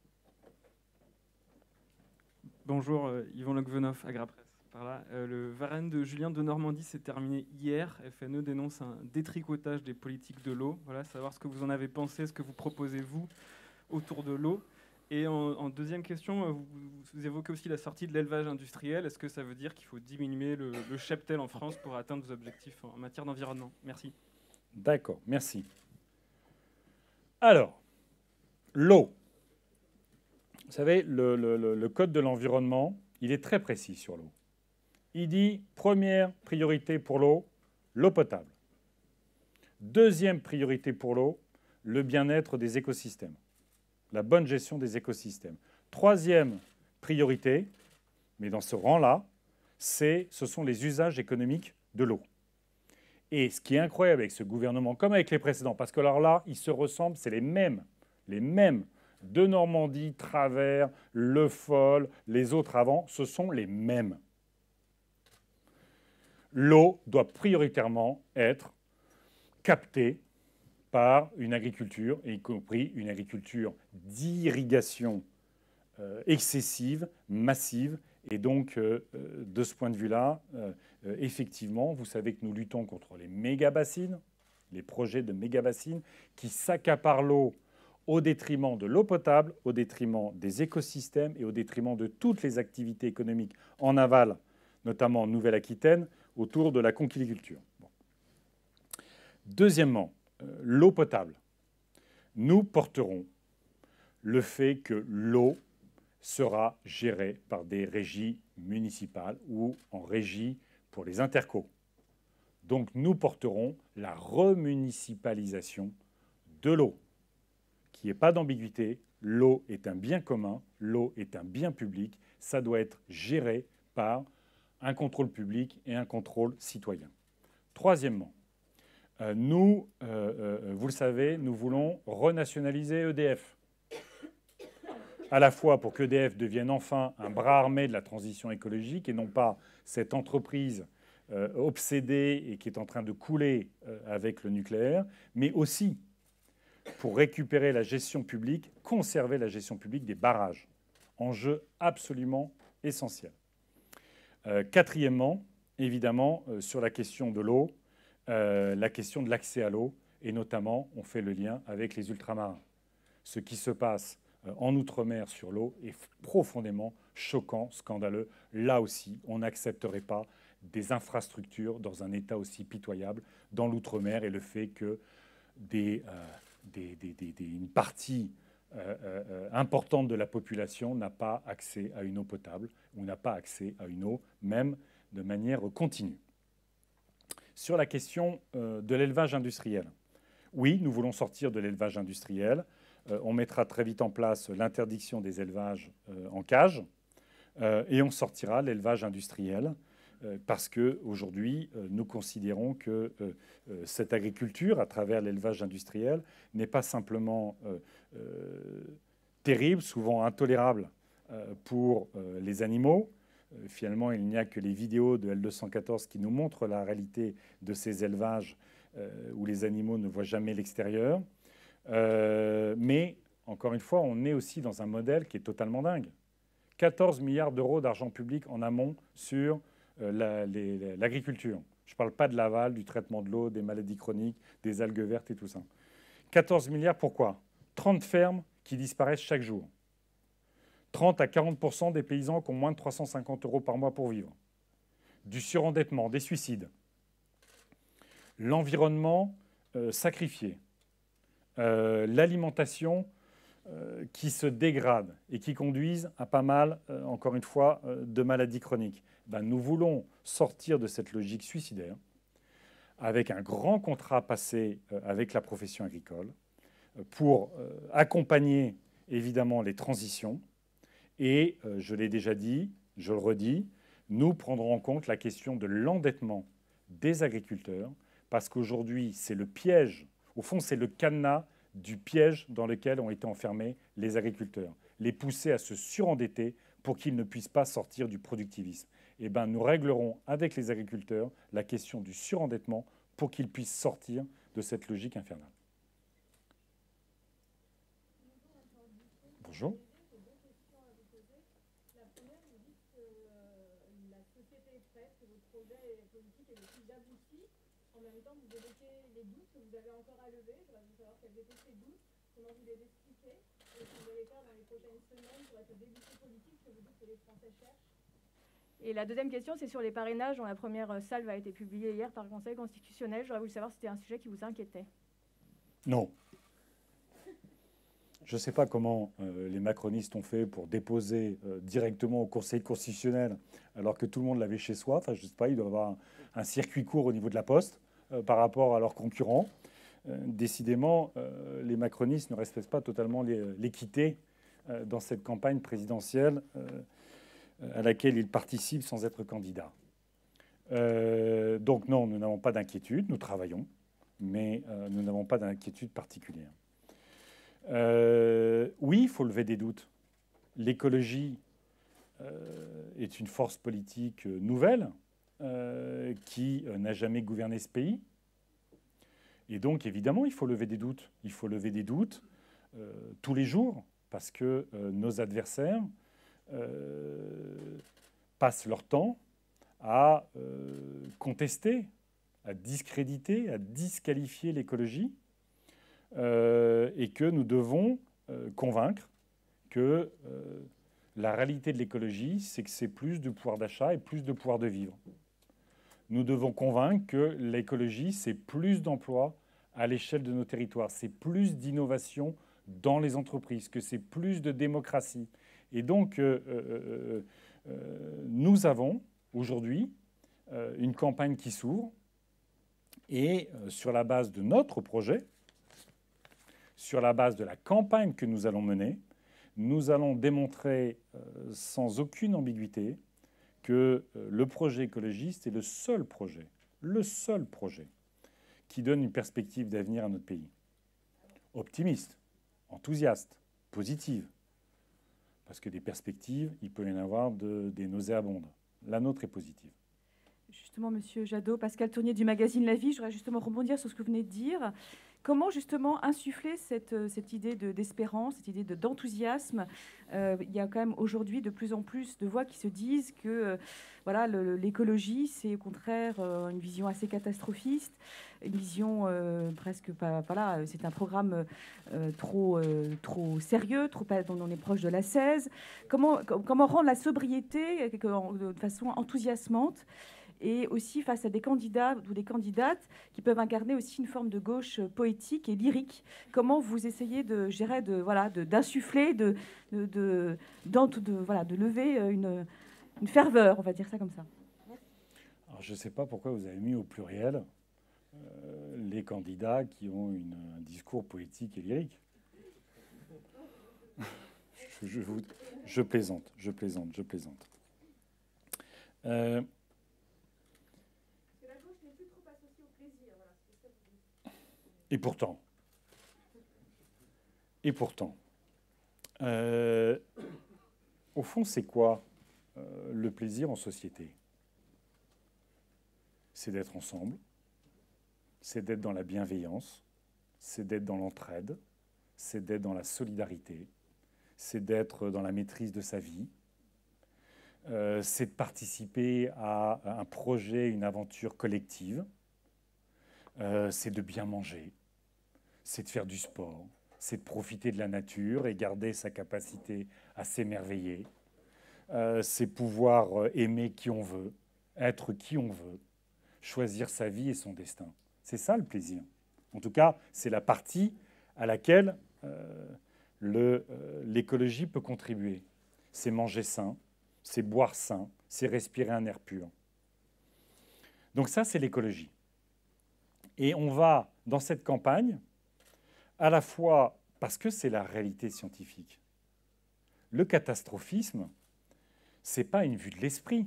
Bonjour, euh, Yvon Locvenov, Agrapresse. Par là, euh, le Varenne de Julien de Normandie s'est terminé hier. F N E dénonce un détricotage des politiques de l'eau. Voilà, savoir ce que vous en avez pensé, ce que vous proposez, vous, autour de l'eau. Et en, en deuxième question, vous, vous évoquez aussi la sortie de l'élevage industriel. Est-ce que ça veut dire qu'il faut diminuer le, le cheptel en France pour atteindre vos objectifs en matière d'environnement? Merci. D'accord, merci. Alors, l'eau. Vous savez, le, le, le Code de l'environnement, il est très précis sur l'eau. Il dit, première priorité pour l'eau, l'eau potable. Deuxième priorité pour l'eau, le bien-être des écosystèmes, la bonne gestion des écosystèmes. Troisième priorité, mais dans ce rang-là, c'est, ce sont les usages économiques de l'eau. Et ce qui est incroyable avec ce gouvernement, comme avec les précédents, parce que alors là, ils se ressemblent, c'est les mêmes, les mêmes. De Normandie, Travers, Le Foll, les autres avant, ce sont les mêmes. L'eau doit prioritairement être captée par une agriculture, y compris une agriculture d'irrigation euh, excessive, massive. Et donc, euh, de ce point de vue-là, euh, euh, effectivement, vous savez que nous luttons contre les méga-bassines, les projets de méga-bassines qui s'accaparent l'eau au détriment de l'eau potable, au détriment des écosystèmes et au détriment de toutes les activités économiques en aval, notamment en Nouvelle-Aquitaine, autour de la conchiculture. Bon. Deuxièmement, euh, l'eau potable. Nous porterons le fait que l'eau sera gérée par des régies municipales ou en régie pour les intercos. Donc nous porterons la remunicipalisation de l'eau, qui n'est pas d'ambiguïté. L'eau est un bien commun, l'eau est un bien public, ça doit être géré par un contrôle public et un contrôle citoyen. Troisièmement, euh, nous, euh, euh, vous le savez, nous voulons renationaliser E D F. À la fois pour qu'E D F devienne enfin un bras armé de la transition écologique et non pas cette entreprise euh, obsédée et qui est en train de couler euh, avec le nucléaire, mais aussi pour récupérer la gestion publique, conserver la gestion publique des barrages. Enjeu absolument essentiel. Euh, quatrièmement, évidemment, euh, sur la question de l'eau, euh, la question de l'accès à l'eau, et notamment, on fait le lien avec les ultramarins. Ce qui se passe euh, en Outre-mer sur l'eau est profondément choquant, scandaleux. Là aussi, on n'accepterait pas des infrastructures dans un état aussi pitoyable dans l'Outre-mer et le fait que des, euh, des, des, des, des, une partie euh, euh, importante de la population n'a pas accès à une eau potable ou n'a pas accès à une eau, même de manière continue. Sur la question euh, de l'élevage industriel, oui, nous voulons sortir de l'élevage industriel. Euh, on mettra très vite en place l'interdiction des élevages euh, en cage euh, et on sortira l'élevage industriel. Parce qu'aujourd'hui, nous considérons que cette agriculture, à travers l'élevage industriel, n'est pas simplement euh, euh, terrible, souvent intolérable euh, pour euh, les animaux. Euh, finalement, il n'y a que les vidéos de L deux cent quatorze qui nous montrent la réalité de ces élevages euh, où les animaux ne voient jamais l'extérieur. Euh, mais, encore une fois, on est aussi dans un modèle qui est totalement dingue. quatorze milliards d'euros d'argent public en amont sur l'agriculture. Je ne parle pas de l'aval, du traitement de l'eau, des maladies chroniques, des algues vertes et tout ça. quatorze milliards, pourquoi? trente fermes qui disparaissent chaque jour. trente à quarante pour cent des paysans qui ont moins de trois cent cinquante euros par mois pour vivre. Du surendettement, des suicides. L'environnement euh, sacrifié. Euh, L'alimentation euh, qui se dégrade et qui conduisent à pas mal, euh, encore une fois, euh, de maladies chroniques. Ben, nous voulons sortir de cette logique suicidaire avec un grand contrat passé euh, avec la profession agricole euh, pour euh, accompagner évidemment les transitions. Et euh, je l'ai déjà dit, je le redis, nous prendrons en compte la question de l'endettement des agriculteurs parce qu'aujourd'hui, c'est le piège, au fond, c'est le cadenas du piège dans lequel ont été enfermés les agriculteurs, les pousser à se surendetter pour qu'ils ne puissent pas sortir du productivisme. Eh ben, nous réglerons avec les agriculteurs la question du surendettement pour qu'ils puissent sortir de cette logique infernale. Bonjour. En même temps, vous évoquez les doutes que vous avez encore à lever. Je voudrais savoir quels étaient ces doutes, comment vous les expliquez, et ce que vous allez faire dans les prochaines semaines pour être le débouché politique que vous dites que les Français cherchent. Et la deuxième question, c'est sur les parrainages, dont la première salve a été publiée hier par le Conseil constitutionnel. J'aurais voulu savoir si c'était un sujet qui vous inquiétait. Non. Je ne sais pas comment euh, les macronistes ont fait pour déposer euh, directement au Conseil constitutionnel alors que tout le monde l'avait chez soi. Enfin, je ne sais pas, il doit y avoir un, un circuit court au niveau de la Poste euh, par rapport à leurs concurrents. Euh, décidément, euh, les macronistes ne respectent pas totalement l'équité euh, dans cette campagne présidentielle euh, à laquelle ils participent sans être candidats. Euh, donc non, nous n'avons pas d'inquiétude, nous travaillons, mais euh, nous n'avons pas d'inquiétude particulière. Euh, oui, il faut lever des doutes. L'écologie euh, est une force politique nouvelle euh, qui euh, n'a jamais gouverné ce pays. Et donc, évidemment, il faut lever des doutes. Il faut lever des doutes euh, tous les jours parce que euh, nos adversaires euh, passent leur temps à euh, contester, à discréditer, à disqualifier l'écologie. Euh, et que nous devons euh, convaincre que euh, la réalité de l'écologie, c'est que c'est plus de pouvoir d'achat et plus de pouvoir de vivre. Nous devons convaincre que l'écologie, c'est plus d'emplois à l'échelle de nos territoires, c'est plus d'innovation dans les entreprises, que c'est plus de démocratie. Et donc, euh, euh, euh, nous avons aujourd'hui euh, une campagne qui s'ouvre et euh, sur la base de notre projet, sur la base de la campagne que nous allons mener, nous allons démontrer euh, sans aucune ambiguïté que euh, le projet écologiste est le seul projet, le seul projet qui donne une perspective d'avenir à notre pays. Optimiste, enthousiaste, positive. Parce que des perspectives, il peut y en avoir de, des nauséabondes. La nôtre est positive. Justement, Monsieur Jadot, Pascal Tournier du magazine La Vie, je voudrais justement rebondir sur ce que vous venez de dire. Comment justement insuffler cette, cette idée de, d'espérance, cette idée de, d'enthousiasme? euh, Il y a quand même aujourd'hui de plus en plus de voix qui se disent que euh, voilà, le, l'écologie, c'est au contraire euh, une vision assez catastrophiste, une vision euh, presque pas. Voilà, c'est un programme euh, trop, euh, trop sérieux, trop, dont on est proche de la seize. Comment, comment rendre la sobriété de façon enthousiasmante? Et aussi face à des candidats ou des candidates qui peuvent incarner aussi une forme de gauche poétique et lyrique. Comment vous essayez de gérer, de, voilà, de, d'insuffler, de, de, de, de, de, voilà, de lever une, une ferveur, on va dire ça comme ça. Alors, je ne sais pas pourquoi vous avez mis au pluriel euh, les candidats qui ont une, un discours poétique et lyrique. je, je, vous, je plaisante, je plaisante, je plaisante. Euh, Et pourtant, et pourtant, euh, au fond, c'est quoi euh, le plaisir en société? C'est d'être ensemble, c'est d'être dans la bienveillance, c'est d'être dans l'entraide, c'est d'être dans la solidarité, c'est d'être dans la maîtrise de sa vie, euh, c'est de participer à un projet, une aventure collective, euh, c'est de bien manger. C'est de faire du sport, c'est de profiter de la nature et garder sa capacité à s'émerveiller. Euh, c'est pouvoir euh, aimer qui on veut, être qui on veut, choisir sa vie et son destin. C'est ça le plaisir. En tout cas, c'est la partie à laquelle euh, le, euh, l'écologie peut contribuer. C'est manger sain, c'est boire sain, c'est respirer un air pur. Donc ça, c'est l'écologie. Et on va, dans cette campagne, à la fois parce que c'est la réalité scientifique. Le catastrophisme, ce n'est pas une vue de l'esprit.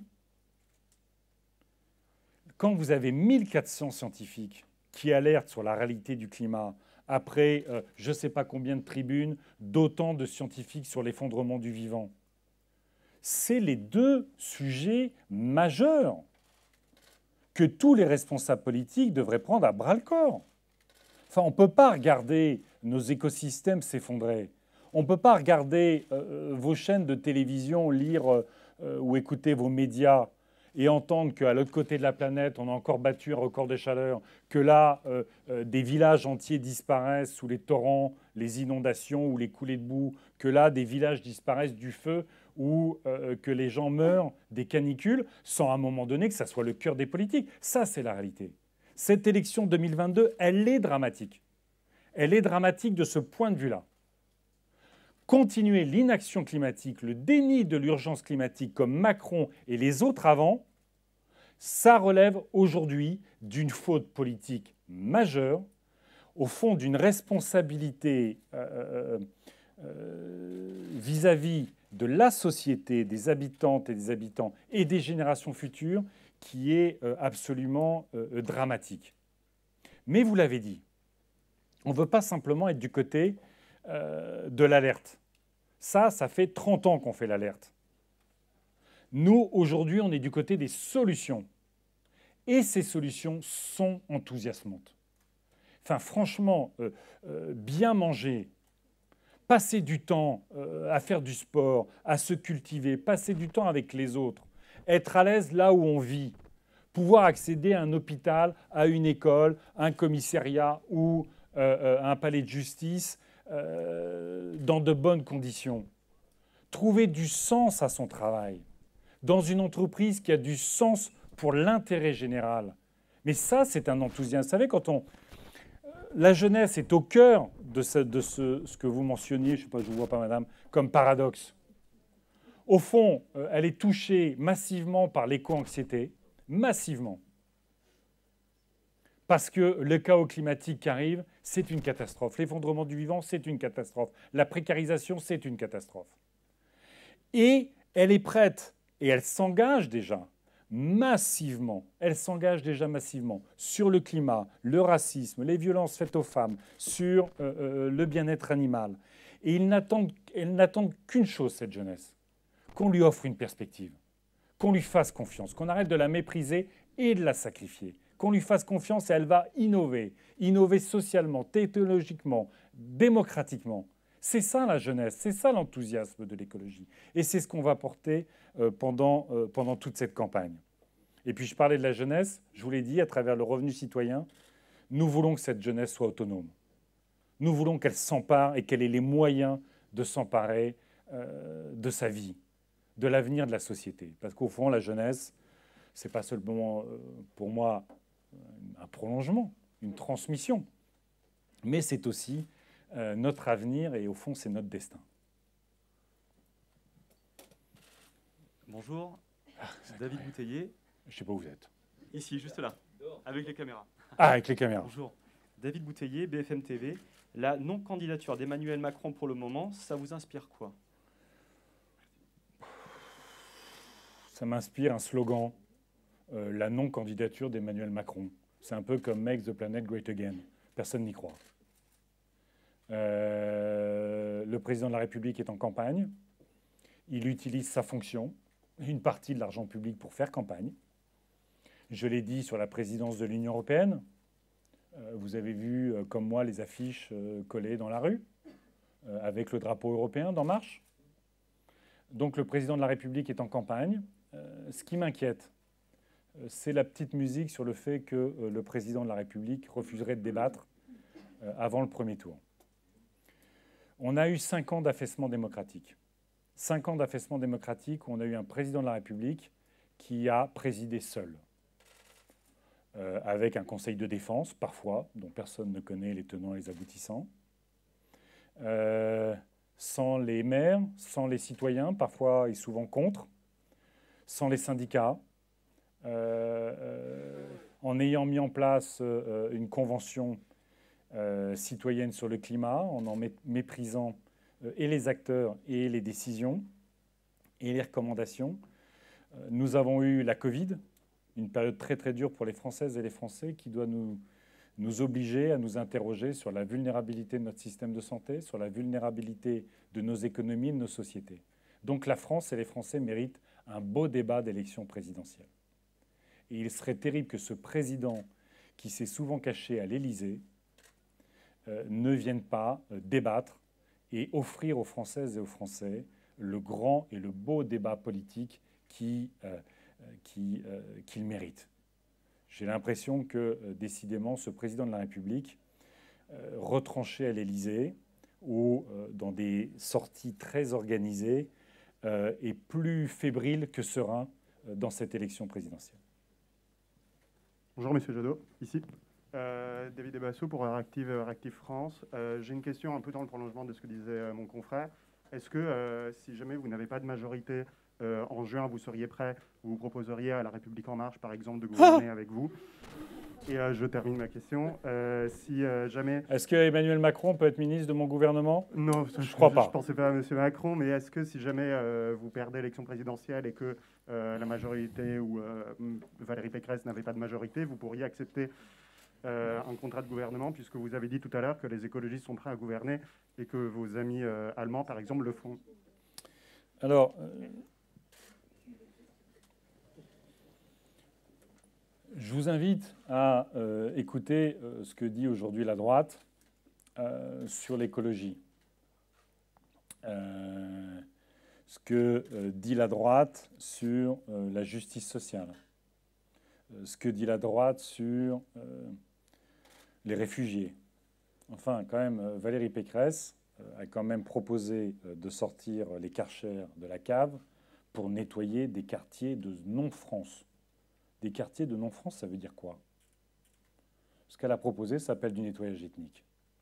Quand vous avez mille quatre cents scientifiques qui alertent sur la réalité du climat, après euh, je ne sais pas combien de tribunes, d'autant de scientifiques sur l'effondrement du vivant, c'est les deux sujets majeurs que tous les responsables politiques devraient prendre à bras-le-corps. Enfin, on ne peut pas regarder nos écosystèmes s'effondrer. On ne peut pas regarder euh, vos chaînes de télévision, lire euh, ou écouter vos médias et entendre qu'à l'autre côté de la planète, on a encore battu un record de chaleur, que là, euh, euh, des villages entiers disparaissent sous les torrents, les inondations ou les coulées de boue, que là, des villages disparaissent du feu ou euh, que les gens meurent des canicules, sans à un moment donné que ça soit le cœur des politiques. Ça, c'est la réalité. Cette élection deux mille vingt-deux, elle est dramatique. Elle est dramatique de ce point de vue-là. Continuer l'inaction climatique, le déni de l'urgence climatique comme Macron et les autres avant, ça relève aujourd'hui d'une faute politique majeure, au fond d'une responsabilité euh, euh, vis-à-vis de la société, des habitantes et des habitants et des générations futures, qui est euh, absolument euh, dramatique. Mais vous l'avez dit, on ne veut pas simplement être du côté euh, de l'alerte. Ça, ça fait trente ans qu'on fait l'alerte. Nous, aujourd'hui, on est du côté des solutions. Et ces solutions sont enthousiasmantes. Enfin, franchement, euh, euh, bien manger, passer du temps euh, à faire du sport, à se cultiver, passer du temps avec les autres, être à l'aise là où on vit, pouvoir accéder à un hôpital, à une école, à un commissariat ou euh, à un palais de justice euh, dans de bonnes conditions. Trouver du sens à son travail, dans une entreprise qui a du sens pour l'intérêt général. Mais ça, c'est un enthousiasme. Vous savez, quand on... La jeunesse est au cœur de ce, de ce, ce que vous mentionniez, je ne sais pas, je ne vous vois pas, madame, comme paradoxe. Au fond, euh, elle est touchée massivement par l'éco-anxiété, massivement. Parce que le chaos climatique qui arrive, c'est une catastrophe. L'effondrement du vivant, c'est une catastrophe. La précarisation, c'est une catastrophe. Et elle est prête, et elle s'engage déjà massivement, elle s'engage déjà massivement sur le climat, le racisme, les violences faites aux femmes, sur euh, euh, le bien-être animal. Et ils n'attendent, elles n'attendent qu'une chose, cette jeunesse, qu'on lui offre une perspective, qu'on lui fasse confiance, qu'on arrête de la mépriser et de la sacrifier, qu'on lui fasse confiance et elle va innover, innover socialement, technologiquement, démocratiquement. C'est ça la jeunesse, c'est ça l'enthousiasme de l'écologie. Et c'est ce qu'on va porter euh, pendant, euh, pendant toute cette campagne. Et puis je parlais de la jeunesse, je vous l'ai dit, à travers le revenu citoyen, nous voulons que cette jeunesse soit autonome. Nous voulons qu'elle s'empare et qu'elle ait les moyens de s'emparer euh, de sa vie, de l'avenir de la société. Parce qu'au fond, la jeunesse, ce n'est pas seulement euh, pour moi un prolongement, une transmission, mais c'est aussi euh, notre avenir et au fond, c'est notre destin. Bonjour, David Bouteiller. Je ne sais pas où vous êtes. Ici, juste là, avec les caméras. Ah, avec les caméras. Bonjour. David Bouteiller, B F M T V. La non-candidature d'Emmanuel Macron pour le moment, ça vous inspire quoi? Ça m'inspire un slogan, euh, la non-candidature d'Emmanuel Macron. C'est un peu comme « Make the planet great again ». Personne n'y croit. Euh, le président de la République est en campagne. Il utilise sa fonction, une partie de l'argent public pour faire campagne. Je l'ai dit sur la présidence de l'Union européenne. Euh, vous avez vu, euh, comme moi, les affiches euh, collées dans la rue, euh, avec le drapeau européen d'En Marche. Donc le président de la République est en campagne. Euh, ce qui m'inquiète, euh, c'est la petite musique sur le fait que euh, le président de la République refuserait de débattre euh, avant le premier tour. On a eu cinq ans d'affaissement démocratique. Cinq ans d'affaissement démocratique où on a eu un président de la République qui a présidé seul. Euh, avec un conseil de défense, parfois, dont personne ne connaît les tenants et les aboutissants, euh, sans les maires, sans les citoyens, parfois et souvent contre, sans les syndicats, euh, euh, en ayant mis en place euh, une convention euh, citoyenne sur le climat, en en méprisant euh, et les acteurs et les décisions et les recommandations. Euh, nous avons eu la Covid, une période très très dure pour les Françaises et les Français qui doit nous, nous obliger à nous interroger sur la vulnérabilité de notre système de santé, sur la vulnérabilité de nos économies et de nos sociétés. Donc la France et les Français méritent un beau débat d'élection présidentielle. Et il serait terrible que ce président qui s'est souvent caché à l'Élysée euh, ne vienne pas euh, débattre et offrir aux Françaises et aux Français le grand et le beau débat politique qui... Euh, qu'il euh, qu'il mérite. J'ai l'impression que, euh, décidément, ce président de la République, euh, retranché à l'Élysée ou euh, dans des sorties très organisées, euh, est plus fébrile que serein euh, dans cette élection présidentielle. Bonjour, Monsieur Jadot, ici. Euh, David Ebasso pour Réactive, Réactive France. Euh, J'ai une question un peu dans le prolongement de ce que disait euh, mon confrère. Est-ce que, euh, si jamais vous n'avez pas de majorité Euh, en juin, vous seriez prêt, vous proposeriez à La République En Marche, par exemple, de gouverner avec vous? Et euh, je termine ma question. Euh, si euh, jamais... Est-ce que Emmanuel Macron peut être ministre de mon gouvernement? Non, je ne crois pas. Je ne pensais pas à M. Macron, mais est-ce que si jamais euh, vous perdez l'élection présidentielle et que euh, la majorité ou euh, Valérie Pécresse n'avait pas de majorité, vous pourriez accepter euh, un contrat de gouvernement, puisque vous avez dit tout à l'heure que les écologistes sont prêts à gouverner et que vos amis euh, allemands, par exemple, le font? Alors... Euh... Je vous invite à euh, écouter euh, ce que dit aujourd'hui la droite euh, sur l'écologie. Euh, ce que euh, dit la droite sur euh, la justice sociale. Euh, ce que dit la droite sur euh, les réfugiés. Enfin, quand même, euh, Valérie Pécresse euh, a quand même proposé euh, de sortir les Karcher de la cave pour nettoyer des quartiers de non-France. Des quartiers de non-France, ça veut dire quoi? Ce qu'elle a proposé s'appelle du nettoyage ethnique.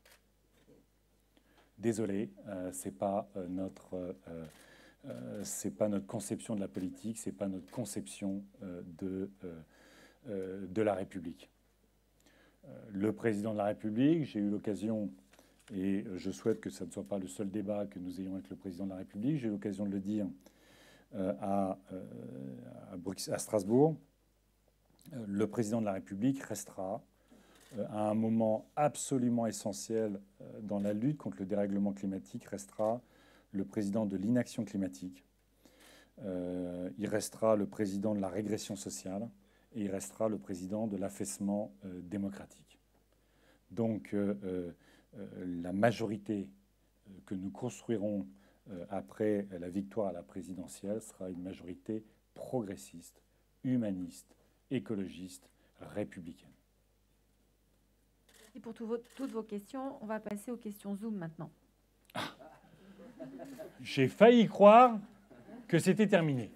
Désolé, euh, ce n'est pas, euh, notre, euh, euh, c'est pas notre conception de la politique, ce n'est pas notre conception euh, de, euh, euh, de la République. le président de la République. J'ai eu l'occasion, et je souhaite que ça ne soit pas le seul débat que nous ayons avec le président de la République, j'ai eu l'occasion de le dire euh, à, euh, à, Bruxelles, à Strasbourg, euh, le président de la République restera euh, à un moment absolument essentiel euh, dans la lutte contre le dérèglement climatique, restera le président de l'inaction climatique, euh, il restera le président de la régression sociale, et il restera le président de l'affaissement euh, démocratique. Donc, euh, euh, la majorité que nous construirons euh, après la victoire à la présidentielle sera une majorité progressiste, humaniste, écologiste, républicaine. Merci pour tout vos, toutes vos questions. On va passer aux questions Zoom maintenant. Ah. J'ai failli croire que c'était terminé.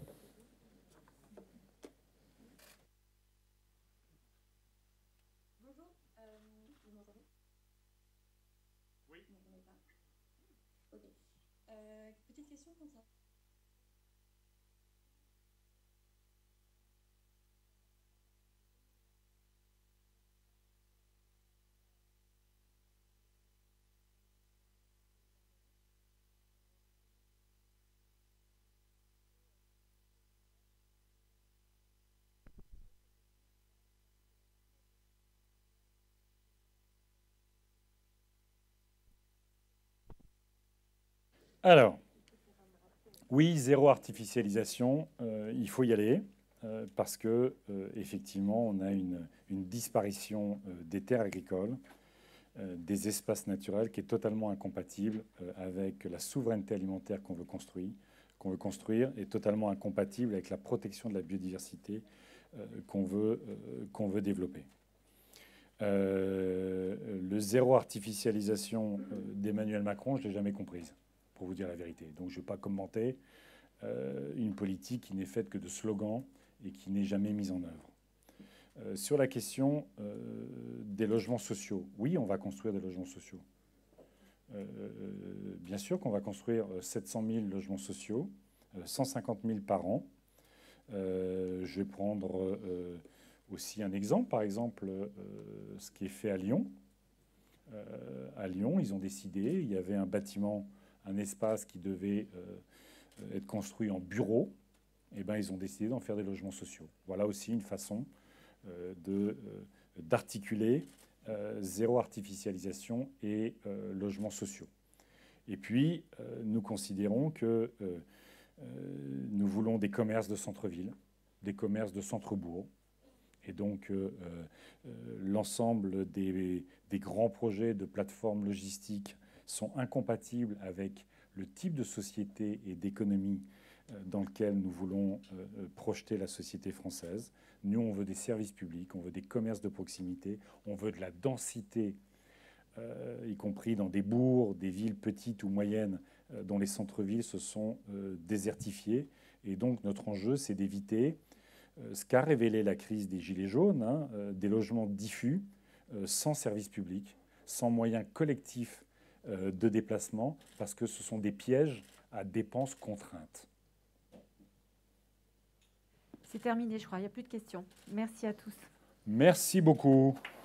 Euh, petite question comme ça. Alors, oui, zéro artificialisation, euh, il faut y aller euh, parce que euh, effectivement, on a une, une disparition euh, des terres agricoles, euh, des espaces naturels qui est totalement incompatible euh, avec la souveraineté alimentaire qu'on veut construire, qu'on veut construire, et totalement incompatible avec la protection de la biodiversité euh, qu'on veut, euh, qu'on veut développer. Euh, le zéro artificialisation euh, d'Emmanuel Macron, je ne l'ai jamais comprise, pour vous dire la vérité. Donc je ne vais pas commenter euh, une politique qui n'est faite que de slogans et qui n'est jamais mise en œuvre. Euh, sur la question euh, des logements sociaux, oui, on va construire des logements sociaux. Euh, bien sûr qu'on va construire sept cent mille logements sociaux, euh, cent cinquante mille par an. Euh, je vais prendre euh, aussi un exemple, par exemple, euh, ce qui est fait à Lyon. Euh, à Lyon, ils ont décidé, il y avait un bâtiment, un espace qui devait euh, être construit en bureau, et ben ils ont décidé d'en faire des logements sociaux. Voilà aussi une façon euh, de, euh, d'articuler euh, zéro artificialisation et euh, logements sociaux. Et puis, euh, nous considérons que euh, euh, nous voulons des commerces de centre-ville, des commerces de centre-bourg, et donc euh, euh, l'ensemble des, des grands projets de plateformes logistiques sont incompatibles avec le type de société et d'économie dans lequel nous voulons euh, projeter la société française. Nous, on veut des services publics, on veut des commerces de proximité, on veut de la densité, euh, y compris dans des bourgs, des villes petites ou moyennes, euh, dont les centres-villes se sont euh, désertifiés. Et donc, notre enjeu, c'est d'éviter euh, ce qu'a révélé la crise des Gilets jaunes, hein, euh, des logements diffus, euh, sans services publics, sans moyens collectifs euh, de déplacement, parce que ce sont des pièges à dépenses contraintes. C'est terminé, je crois. Il n'y a plus de questions. Merci à tous. Merci beaucoup.